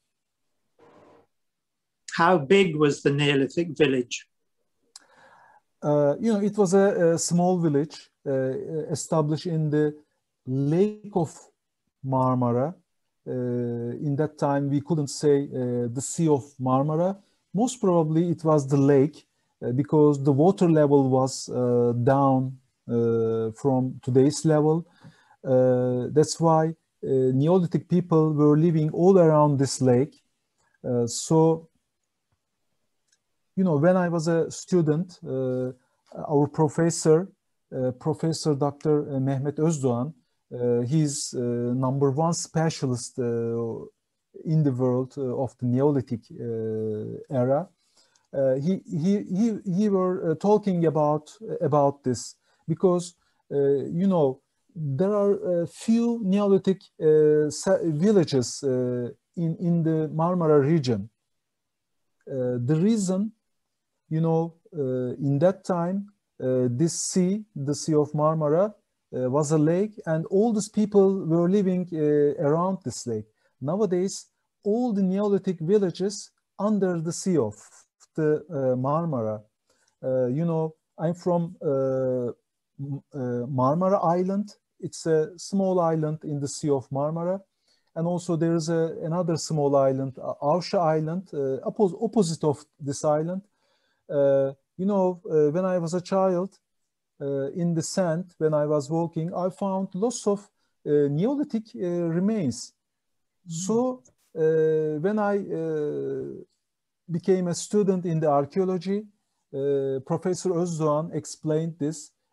How big was the Neolithic village? Uh, you know, it was a, a small village uh, established in the Lake of Marmara. Uh, in that time, we couldn't say uh, the Sea of Marmara. Most probably it was the lake uh, because the water level was uh, down uh, from today's level. Uh, that's why uh, Neolithic people were living all around this lake. Uh, so, you know, when I was a student, uh, our professor, uh, Professor Doctor Mehmet Özdoğan, uh, he's uh, number one specialist uh, in the world uh, of the Neolithic uh, era. Uh, he he he he were uh, talking about about this because uh, you know there are a few Neolithic uh, villages uh, in in the Marmara region. Uh, the reason, you know, uh, in that time, uh, this sea, the Sea of Marmara, uh, was a lake, and all these people were living uh, around this lake. Nowadays, all the Neolithic villages under the Sea of the uh, Marmara. Uh, you know, I'm from uh, uh, Marmara Island. It's a small island in the Sea of Marmara. And also there is a, another small island, uh, Avşa Island, uh, oppos opposite of this island. Uh, you know, uh, when I was a child, uh, in the sand, when I was walking, I found lots of uh, Neolithic uh, remains. Mm-hmm. So uh, when I uh, became a student in the archaeology, uh, Professor Özdoğan explained this.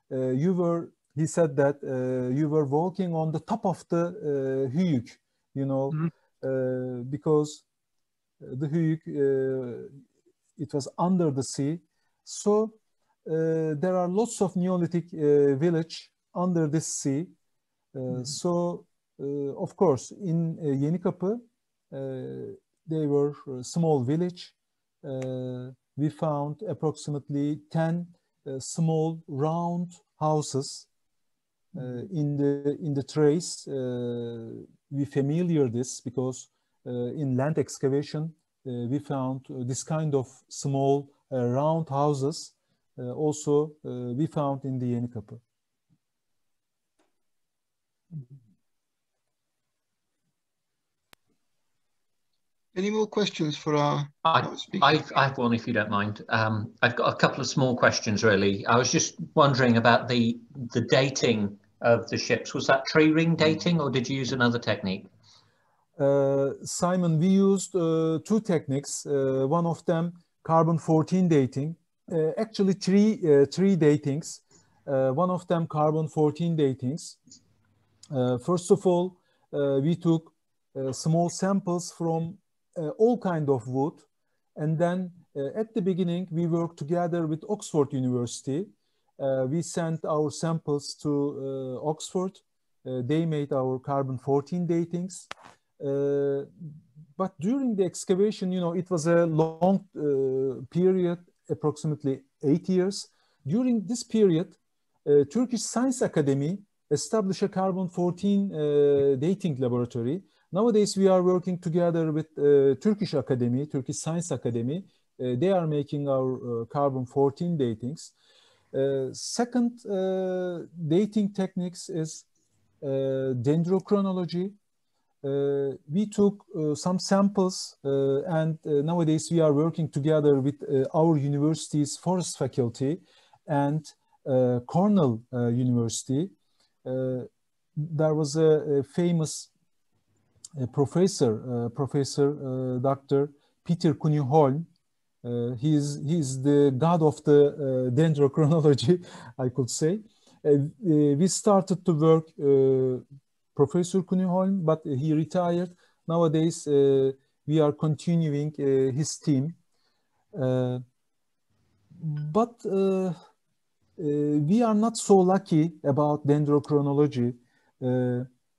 uh, you were, he said that uh, you were walking on the top of the uh, Höyük, you know, mm-hmm. uh, because the Höyük, uh, it was under the sea. So uh, there are lots of Neolithic uh, village under this sea. Uh, mm-hmm. So, uh, of course, in uh, Yenikapı, uh, they were a small village. Uh, we found approximately ten uh, small round houses uh, in the in the trace. Uh, we familiar this because uh, in land excavation uh, we found uh, this kind of small uh, round houses. Uh, also uh, we found in the Yenikapı. Any more questions for our, I, our speaker? I, I have one, if you don't mind. Um, I've got a couple of small questions, really. I was just wondering about the the dating of the ships. Was that tree ring dating, or did you use another technique? Uh, Simon, we used uh, two techniques. Uh, one of them, carbon fourteen dating. Uh, actually, three uh, three datings. Uh, one of them, carbon fourteen datings. Uh, first of all, uh, we took uh, small samples from uh, all kind of wood, and then uh, at the beginning we worked together with Oxford University. Uh, we sent our samples to uh, Oxford. Uh, they made our carbon fourteen datings. Uh, but during the excavation, you know, it was a long uh, period, approximately eight years. During this period, uh, Turkish Science Academy established a carbon fourteen uh, dating laboratory. Nowadays, we are working together with uh, Turkish Academy, Turkish Science Academy. Uh, they are making our uh, carbon fourteen datings. Uh, second uh, dating techniques is uh, dendrochronology. Uh, we took uh, some samples uh, and uh, nowadays we are working together with uh, our university's forest faculty and uh, Cornell uh, University. Uh, there was a, a famous a professor, uh, Professor uh, Doctor Peter Kuhn-Holm. Uh, he is he is the god of the uh, dendrochronology, I could say. Uh, we started to work, uh, Professor Kuhn-Holm, but he retired. Nowadays, uh, we are continuing uh, his team. Uh, but uh, uh, we are not so lucky about dendrochronology. Uh,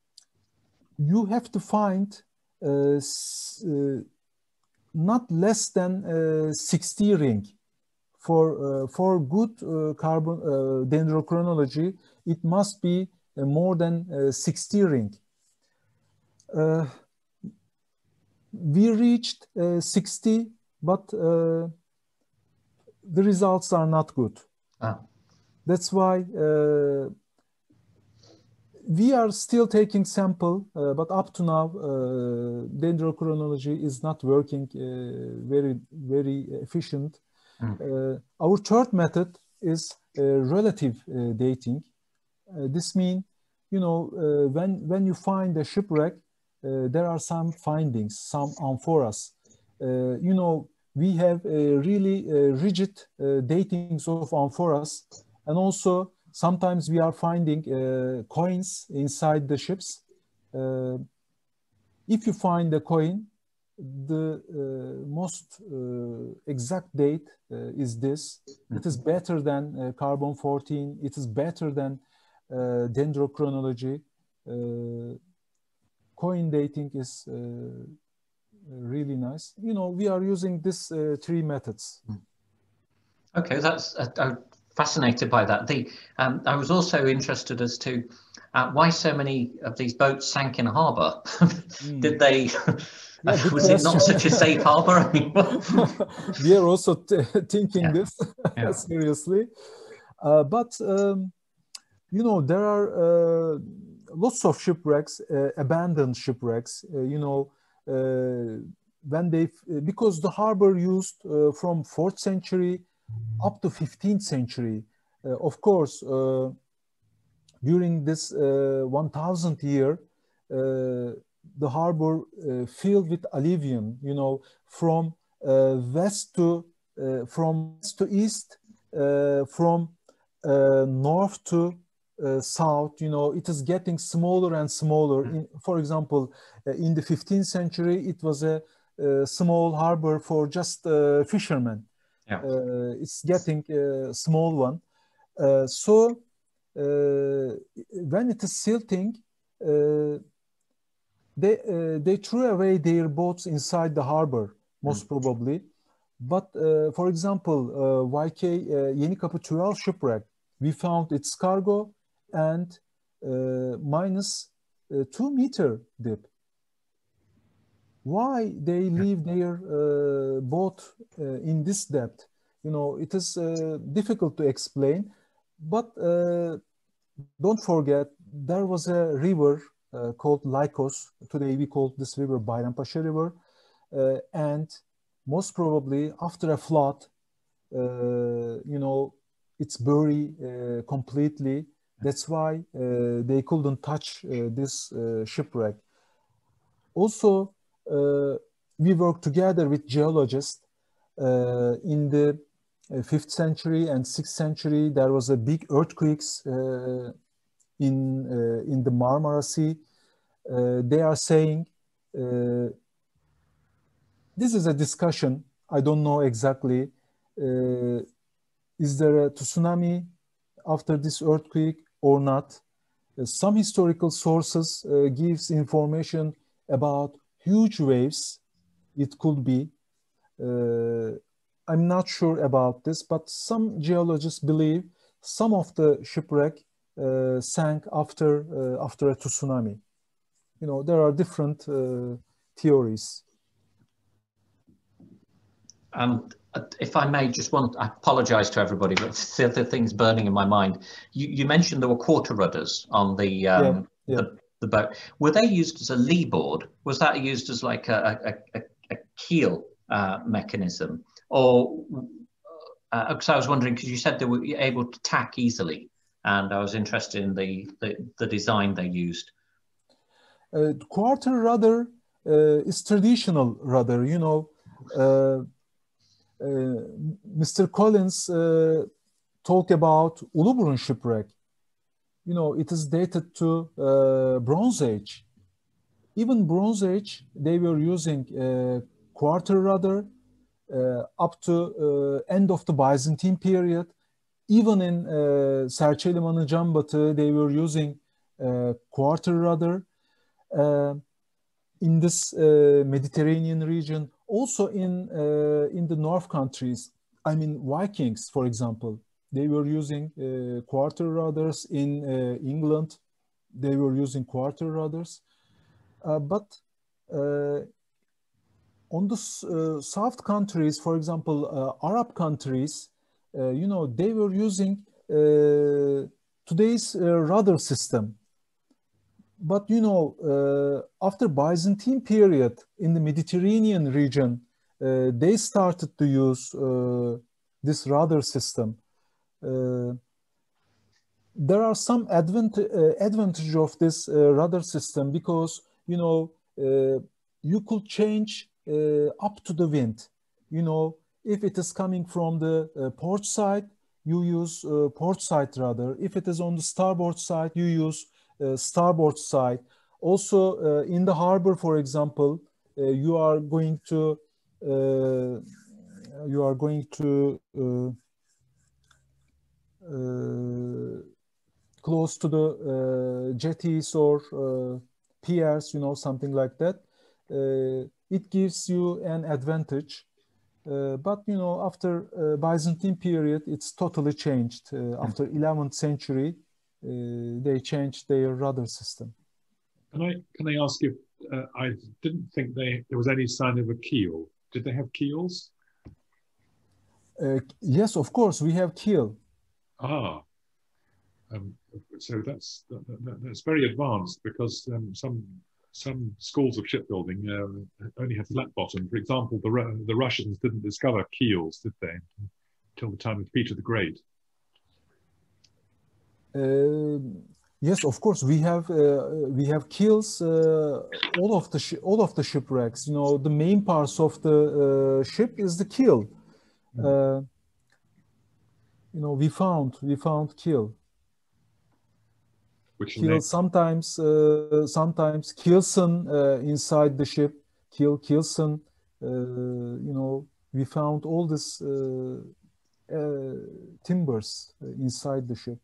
you have to find uh, uh, not less than uh, sixty ring. For, uh, for good uh, carbon uh, dendrochronology, it must be uh, more than uh, sixty ring. Uh, we reached uh, sixty, but uh, the results are not good. Ah. That's why uh, we are still taking sample, uh, but up to now, uh, dendrochronology is not working uh, very, very efficient. Mm. Uh, our third method is uh, relative uh, dating. Uh, this means, you know, uh, when, when you find a shipwreck, uh, there are some findings, some amphoras. Uh, you know, we have uh, really uh, rigid uh, datings of amphoras, and also sometimes we are finding uh, coins inside the ships. Uh, if you find a coin, the uh, most uh, exact date uh, is this. Mm-hmm. It is better than uh, carbon fourteen. It is better than uh, dendrochronology. Uh, coin dating is uh, really nice. You know, we are using these uh, three methods. Okay, that's uh, I'm fascinated by that. The um, I was also interested as to uh, why so many of these boats sank in harbour. mm. Did they? Yeah, was question. It not such a safe harbor? I mean, we are also t thinking yeah. this yeah. seriously. Uh, but, um, you know, there are uh, lots of shipwrecks, uh, abandoned shipwrecks, uh, you know, uh, when they, because the harbor used uh, from fourth century up to fifteenth century. Uh, of course, uh, during this uh, one thousandth year, uh, the harbor uh, filled with alluvium, you know, from uh, west to uh, from west to east, uh, from uh, north to uh, south, you know, it is getting smaller and smaller. In, for example, uh, in the fifteenth century, it was a, a small harbor for just uh, fishermen. Yeah. Uh, it's getting a small one. Uh, so uh, when it is silting, uh, they, uh, they threw away their boats inside the harbor, most mm. probably. But uh, for example, uh, Y K uh, Yenikapı twelve shipwreck, we found its cargo and uh, minus uh, two meter dip. Why they leave their uh, boat uh, in this depth? You know, it is uh, difficult to explain, but uh, don't forget, there was a river uh, called Lycos. Today we call this river Bayrampaşa River. Uh, and most probably after a flood, uh, you know, it's buried uh, completely. That's why uh, they couldn't touch uh, this uh, shipwreck. Also, uh, we work together with geologists. Uh, in the fifth century and sixth century, there was a big earthquakes uh, in, uh, in the Marmara Sea. Uh, they are saying, uh, this is a discussion, I don't know exactly, uh, is there a tsunami after this earthquake or not? Uh, some historical sources uh, gives information about huge waves, it could be. Uh, I'm not sure about this, but some geologists believe some of the shipwreck uh, sank after, uh, after a tsunami. You know, there are different uh, theories. And if I may, just one, I apologize to everybody, but the other thing's burning in my mind. You, you mentioned there were quarter rudders on the, um, yeah, yeah. the the boat. Were they used as a lee board? Was that used as like a, a, a, a keel uh, mechanism? Or, because uh, I was wondering, because you said they were able to tack easily, and I was interested in the, the, the design they used. Uh, quarter rudder uh, is traditional rudder, you know. Uh, uh, Mister Collins uh, talked about Uluburun shipwreck. You know, it is dated to uh, Bronze Age. Even Bronze Age, they were using uh, quarter rudder uh, up to uh, end of the Byzantine period. Even in uh, Serçe Limanı Canbatı, they were using uh, quarter rudder. Uh, in this uh, Mediterranean region, also in, uh, in the North countries, I mean, Vikings, for example, they were using uh, quarter rudders. In uh, England, they were using quarter rudders. Uh, but uh, on the uh, South countries, for example, uh, Arab countries, uh, you know, they were using uh, today's uh, rudder system. But, you know, uh, after Byzantine period in the Mediterranean region, uh, they started to use uh, this rudder system. Uh, there are some advant uh, advantage of this uh, rudder system because, you know, uh, you could change uh, up to the wind. You know, if it is coming from the uh, port side, you use uh, port side rudder. If it is on the starboard side, you use uh, starboard side. Also, uh, in the harbor, for example, uh, you are going to uh, you are going to uh, Uh, close to the uh, jetties or uh, piers, you know, something like that. Uh, it gives you an advantage. Uh, but, you know, after uh, Byzantine period, it's totally changed. Uh, after eleventh century, uh, they changed their rudder system. Can I, can I ask you, uh, I didn't think they, there was any sign of a keel. Did they have keels? Uh, yes, of course, we have keel. Ah, um, so that's that, that, that's very advanced because um, some some schools of shipbuilding uh, only have flat bottom. For example, the the Russians didn't discover keels, did they, until the time of Peter the Great? Uh, yes, of course, we have uh, we have keels. Uh, all of the all of the shipwrecks. You know, the main parts of the uh, ship is the keel. Mm. Uh, you know, we found, we found kill. Which Kill sometimes, uh, sometimes Kilson uh, inside the ship, Kill, Kilson, uh, you know, we found all this uh, uh, timbers inside the ship.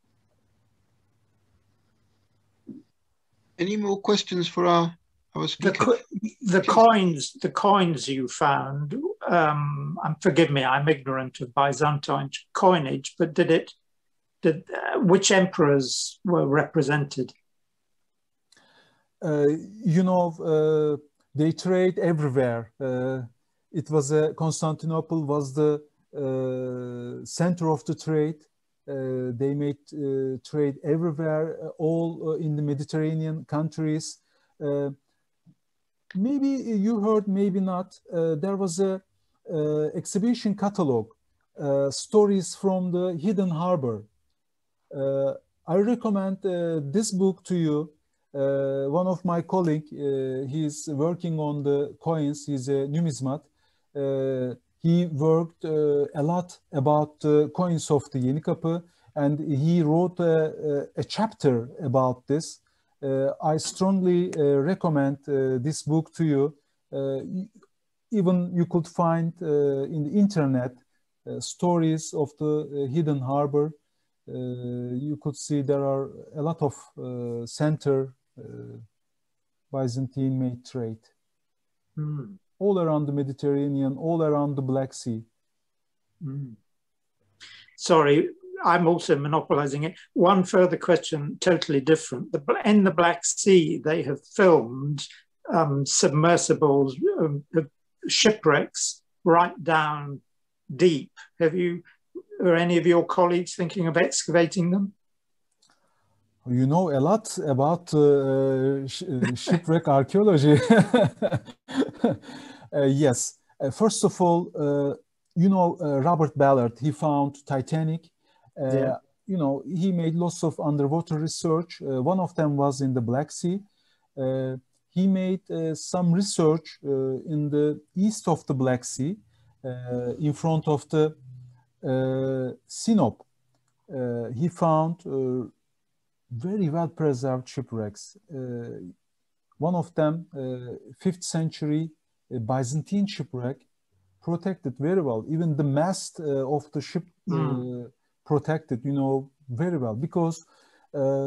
Any more questions for our, our speaker? The, the coins, the coins you found, um, and forgive me, I'm ignorant of Byzantine coinage, but did it, did, uh, which emperors were represented? Uh, you know, uh, they trade everywhere. Uh, it was a, Constantinople was the uh, center of the trade. Uh, they made uh, trade everywhere, uh, all uh, in the Mediterranean countries. Uh, maybe you heard, maybe not. Uh, there was a uh, exhibition catalog, uh, stories from the hidden harbor. Uh, I recommend uh, this book to you. Uh, one of my colleagues, uh, he's working on the coins. He's a numismat. Uh, He worked uh, a lot about the coins of the Yenikapı, and he wrote a, a, a chapter about this. Uh, I strongly uh, recommend uh, this book to you. Uh, even you could find uh, in the internet uh, stories of the uh, hidden harbor. Uh, you could see there are a lot of uh, center uh, Byzantine made trade. Mm. All around the Mediterranean, all around the Black Sea. Mm. Sorry, I'm also monopolizing it. One further question, totally different. The, in the Black Sea, they have filmed um, submersibles, um, shipwrecks right down deep. Have you, are any of your colleagues thinking of excavating them? You know a lot about uh, sh shipwreck archaeology. uh, yes. Uh, first of all, uh, you know uh, Robert Ballard. He found Titanic. Uh, yeah. You know, he made lots of underwater research. Uh, one of them was in the Black Sea. Uh, he made uh, some research uh, in the east of the Black Sea, uh, in front of the uh, Sinop. Uh, he found uh, very well preserved shipwrecks. Uh, one of them, uh, fifth century uh, Byzantine shipwreck, protected very well. Even the mast uh, of the ship uh, mm. protected, you know, very well, because uh,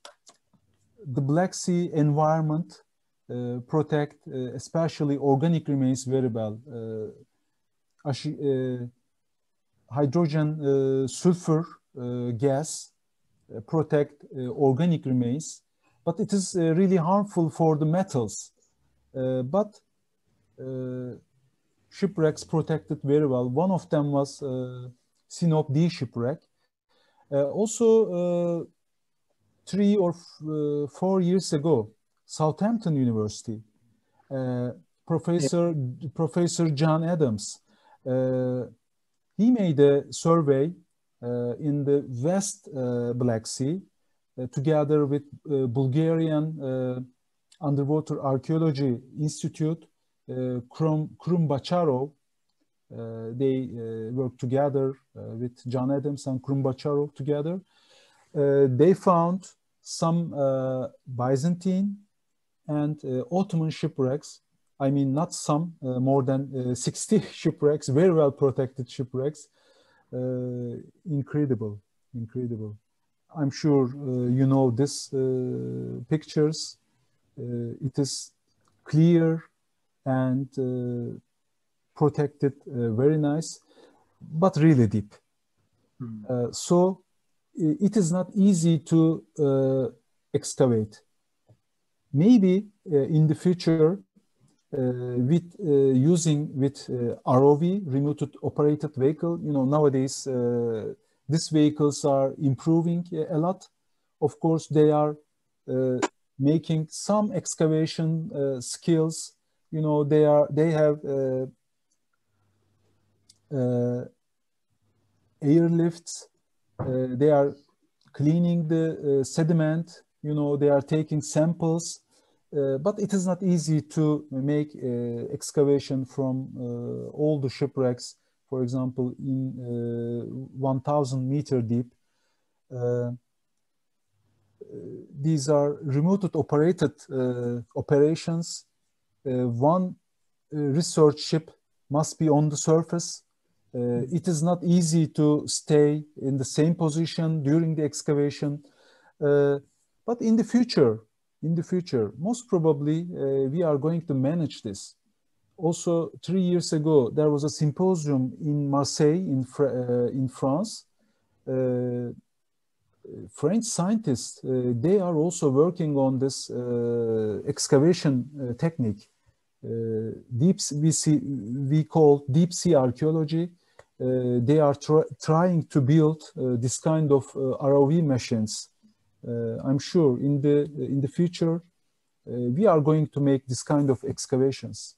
the Black Sea environment uh, protect, uh, especially organic remains very well. Uh, uh, hydrogen uh, sulfur uh, gas Uh, protect uh, organic remains, but it is uh, really harmful for the metals. Uh, but uh, shipwrecks protected very well. One of them was uh, Sinop D shipwreck. Uh, also, uh, three or uh, four years ago, Southampton University, uh, Professor yeah. Professor John Adams, uh, he made a survey Uh, in the West uh, Black Sea, uh, together with uh, Bulgarian uh, Underwater Archaeology Institute, uh, Krum, Krumbacharov. Uh, they uh, worked together uh, with John Adams and Krumbacharov together. Uh, they found some uh, Byzantine and uh, Ottoman shipwrecks. I mean, not some, uh, more than uh, sixty shipwrecks, very well protected shipwrecks. Uh, incredible, incredible. I'm sure uh, you know this uh, pictures. Uh, it is clear and uh, protected, uh, very nice, but really deep. Mm. Uh, so it is not easy to uh, excavate. Maybe uh, in the future, Uh, with uh, using with uh, R O V, remote operated vehicle, you know, nowadays uh, these vehicles are improving a lot. Of course, they are uh, making some excavation uh, skills. You know, they are they have uh, uh, airlifts. Uh, they are cleaning the uh, sediment. You know, they are taking samples. Uh, but it is not easy to make uh, excavation from uh, all the shipwrecks for example, in one thousand meter deep. Uh, these are remote operated uh, operations. Uh, one uh, research ship must be on the surface. Uh, it is not easy to stay in the same position during the excavation. Uh, but in the future, in the future, most probably uh, we are going to manage this. Also, three years ago, there was a symposium in Marseille, in, Fr uh, in France. Uh, French scientists, uh, they are also working on this uh, excavation uh, technique. Uh, deep we see, we call deep sea archaeology. Uh, they are tr trying to build uh, this kind of uh, R O V machines. Uh, I'm sure in the in the future uh, we are going to make this kind of excavations.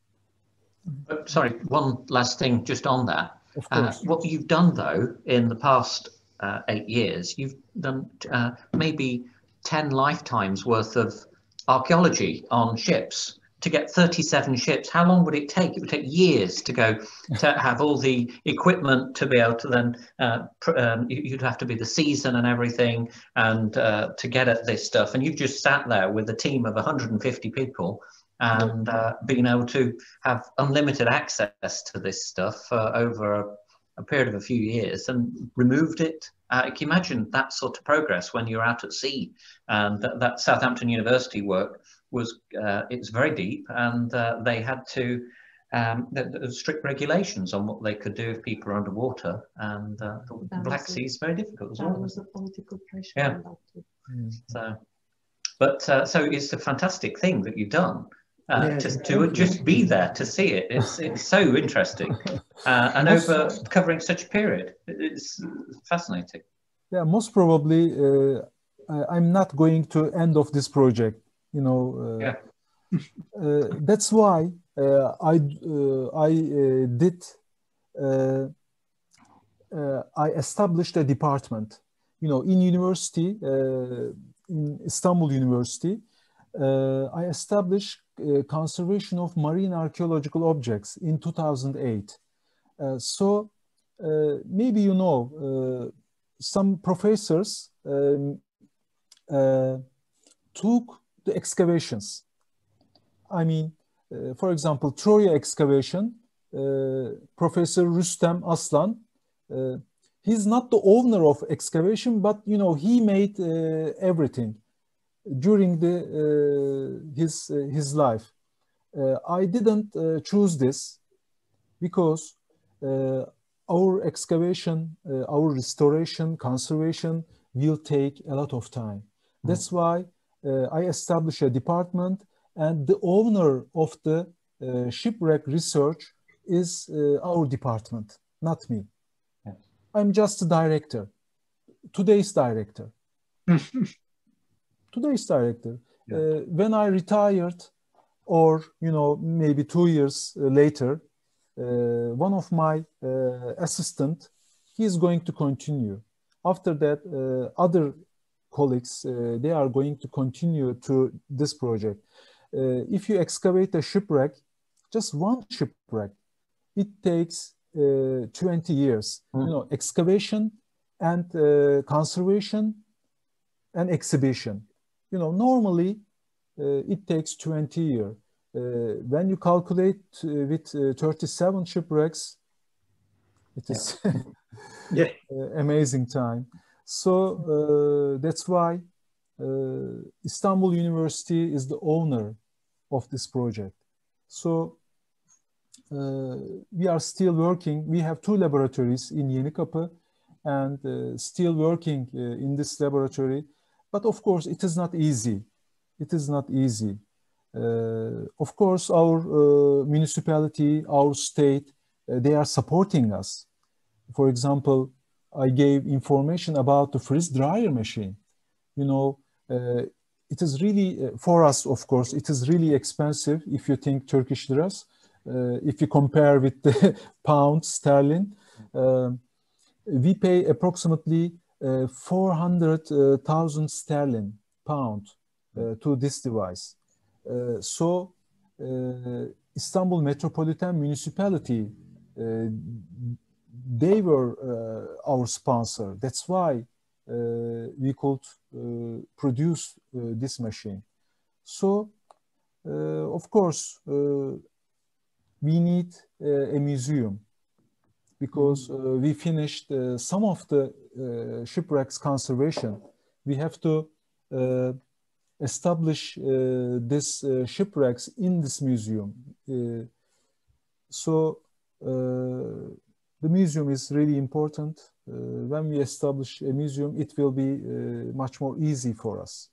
Uh, sorry, one last thing just on that. Of course. Uh, what you've done though in the past uh, eight years, you've done uh, maybe ten lifetimes worth of archaeology on ships. To get thirty-seven ships, how long would it take? It would take years to go to have all the equipment to be able to then, uh, um, you'd have to be the season and everything and uh, to get at this stuff. And you've just sat there with a team of one hundred fifty people and uh, being able to have unlimited access to this stuff uh, over a, a period of a few years and removed it. Uh, can you imagine that sort of progress when you're out at sea? And that, that Southampton University work was uh, it's very deep, and uh, they had to um, there, there was strict regulations on what they could do if people are underwater, and uh, the Black Sea is very difficult as well. There was a political pressure yeah. on that too. Mm. So, but uh, so it's a fantastic thing that you've done. Uh, Yes, to, to just be there to see it, it's it's so interesting, uh, and over covering such a period, it's fascinating. Yeah, most probably uh, I'm not going to end of this project. You know, uh, yeah. uh, that's why uh, I uh, I uh, did uh, uh, I established a department. You know, in university, uh, in Istanbul University, uh, I established uh, conservation of marine archaeological objects in two thousand eight. Uh, so uh, maybe you know uh, some professors um, uh, took the excavations. I mean, uh, for example, Troya excavation, uh, Professor Rüstem Aslan, uh, he's not the owner of excavation, but you know, he made uh, everything during the uh, his uh, his life. Uh, I didn't uh, choose this because uh, our excavation, uh, our restoration, conservation will take a lot of time. Mm-hmm. That's why uh, I established a department, and the owner of the uh, shipwreck research is uh, our department, not me. Yes. I'm just the director, today's director. Today's director. Yeah. Uh, when I retired, or you know, maybe two years later, uh, one of my uh, assistant, he is going to continue. After that, uh, other colleagues, uh, they are going to continue to this project. Uh, if you excavate a shipwreck, just one shipwreck, it takes uh, twenty years. Mm. You know, excavation and uh, conservation and exhibition. You know, normally uh, it takes twenty years. Uh, when you calculate uh, with uh, thirty-seven shipwrecks, it is yeah. uh, amazing time. So uh, that's why uh, Istanbul University is the owner of this project. So uh, we are still working. We have two laboratories in Yenikapı, and uh, still working uh, in this laboratory. But of course, it is not easy. It is not easy. Uh, of course, our uh, municipality, our state, uh, they are supporting us. For example, I gave information about the freeze dryer machine. You know, uh, it is really, uh, for us, of course, it is really expensive if you think Turkish liras. Uh, if you compare with the pound sterling, uh, we pay approximately uh, four hundred thousand sterling pound uh, to this device. Uh, so uh, Istanbul Metropolitan Municipality, uh, they were uh, our sponsor. That's why uh, we could uh, produce uh, this machine. So, uh, of course, uh, we need uh, a museum, because uh, we finished uh, some of the uh, shipwrecks conservation. We have to uh, establish uh, this uh, shipwrecks in this museum. Uh, so uh, the museum is really important. Uh, when we establish a museum, it will be uh, much more easy for us.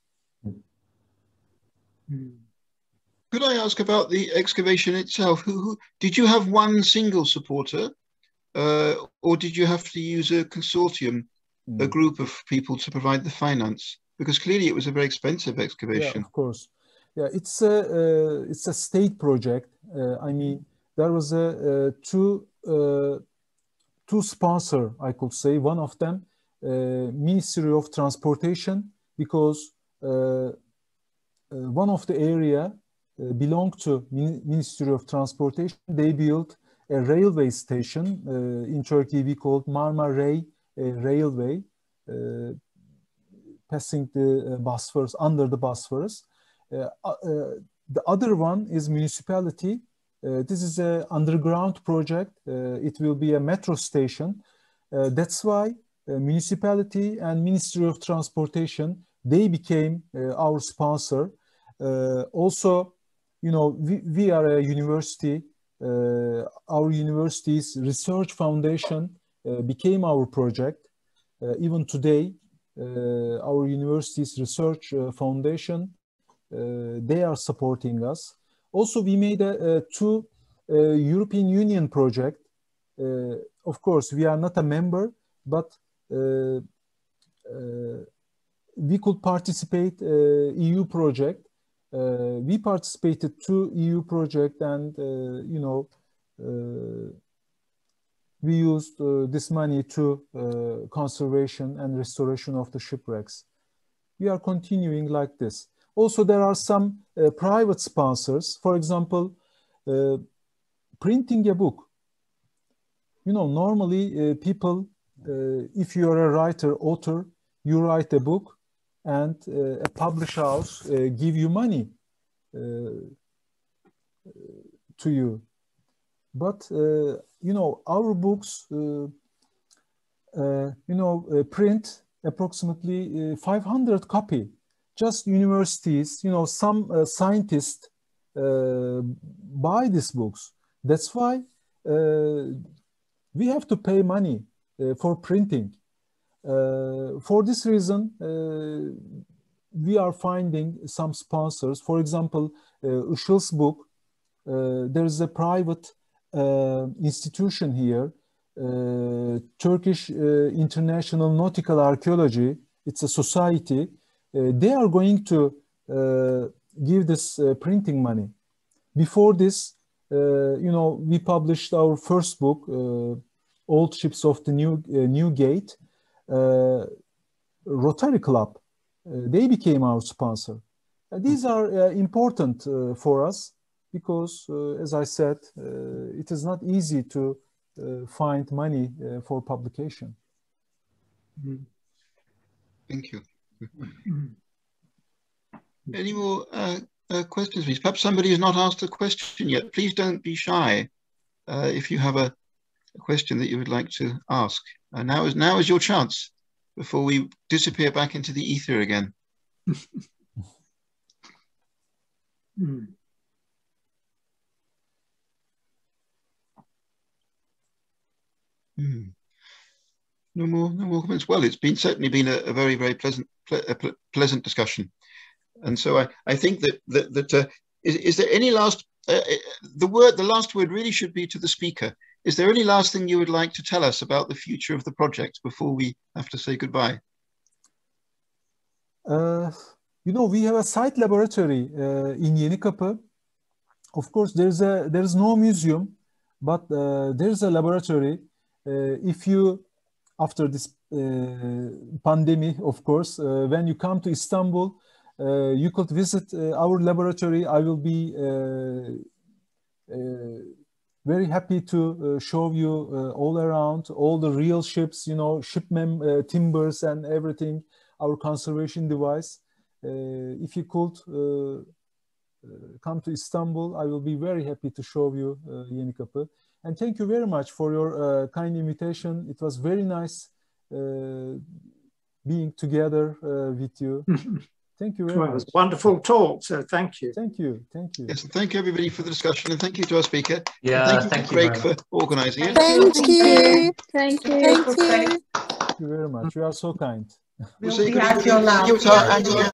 Could I ask about the excavation itself? Who, who did you have one single supporter, uh, or did you have to use a consortium, mm. a group of people to provide the finance? Because clearly it was a very expensive excavation. Yeah, of course. Yeah, it's a uh, it's a state project. Uh, I mean, there was a uh, two uh, two sponsor, I could say. One of them, uh, Ministry of Transportation, because uh, uh, one of the area uh, belonged to Min Ministry of Transportation. They built a railway station uh, in Turkey. We called Marmaray uh, Railway, uh, passing the uh, Bosphorus, under the Bosphorus. Uh, uh, the other one is municipality. Uh, this is an underground project. Uh, it will be a metro station. Uh, that's why uh, municipality and Ministry of Transportation, they became uh, our sponsor. Uh, also, you know, we, we are a university. Uh, our university's research foundation uh, became our project. Uh, even today, uh, our university's research uh, foundation, uh, they are supporting us. Also, we made a, a two uh, European Union project. Uh, of course, we are not a member, but uh, uh, we could participate uh, E U project. Uh, we participated to E U project, and uh, you know, uh, we used uh, this money to uh, conservation and restoration of the shipwrecks. We are continuing like this. Also, there are some uh, private sponsors. For example, uh, printing a book. You know, normally uh, people, uh, if you are a writer, author, you write a book, and uh, a publish house uh, give you money uh, to you. But, uh, you know, our books, uh, uh, you know, uh, print approximately uh, five hundred copy. Just universities, you know, some uh, scientists uh, buy these books. That's why uh, we have to pay money uh, for printing. Uh, for this reason, uh, we are finding some sponsors. For example, uh, Işıl's book, uh, there's a private uh, institution here, uh, Turkish uh, International Nautical Archaeology. It's a society. Uh, they are going to uh, give this uh, printing money. Before this, uh, you know, we published our first book, uh, Old Ships of the New, uh, Newgate. Uh, Rotary Club, uh, they became our sponsor. Uh, these are uh, important uh, for us because, uh, as I said, uh, it is not easy to uh, find money uh, for publication. Thank you. Any more uh, uh, questions, please? Perhaps somebody has not asked a question yet. Please don't be shy uh, if you have a, a question that you would like to ask. Uh, now is now is your chance before we disappear back into the ether again. mm. Hmm. No more, no more comments. Well, it's been certainly been a, a very, very pleasant, ple a ple pleasant discussion, and so I, I think that that, that uh, is, is there any last uh, the word, the last word really should be to the speaker. Is there any last thing you would like to tell us about the future of the project before we have to say goodbye? Uh, you know, we have a site laboratory uh, in Yenikapı. Of course, there's a there's no museum, but uh, there's a laboratory. Uh, if you, after this uh, pandemic, of course, uh, when you come to Istanbul, uh, you could visit uh, our laboratory. I will be uh, uh, very happy to uh, show you uh, all around, all the real ships, you know, ship mem uh, timbers and everything, our conservation device. Uh, if you could uh, uh, come to Istanbul, I will be very happy to show you uh, Yeni Kapı. And thank you very much for your uh, kind invitation. It was very nice uh, being together uh, with you. Thank you very well, much. It was a wonderful talk, so thank you. Thank you, thank you. Yes, and thank you everybody for the discussion, and thank you to our speaker. Yeah, and thank you thank to you Craig for organising it. Thank you. Thank you. Thank you. Thank you very much. You are so kind. We'll We'll say be good at evening. your lab. Jutta and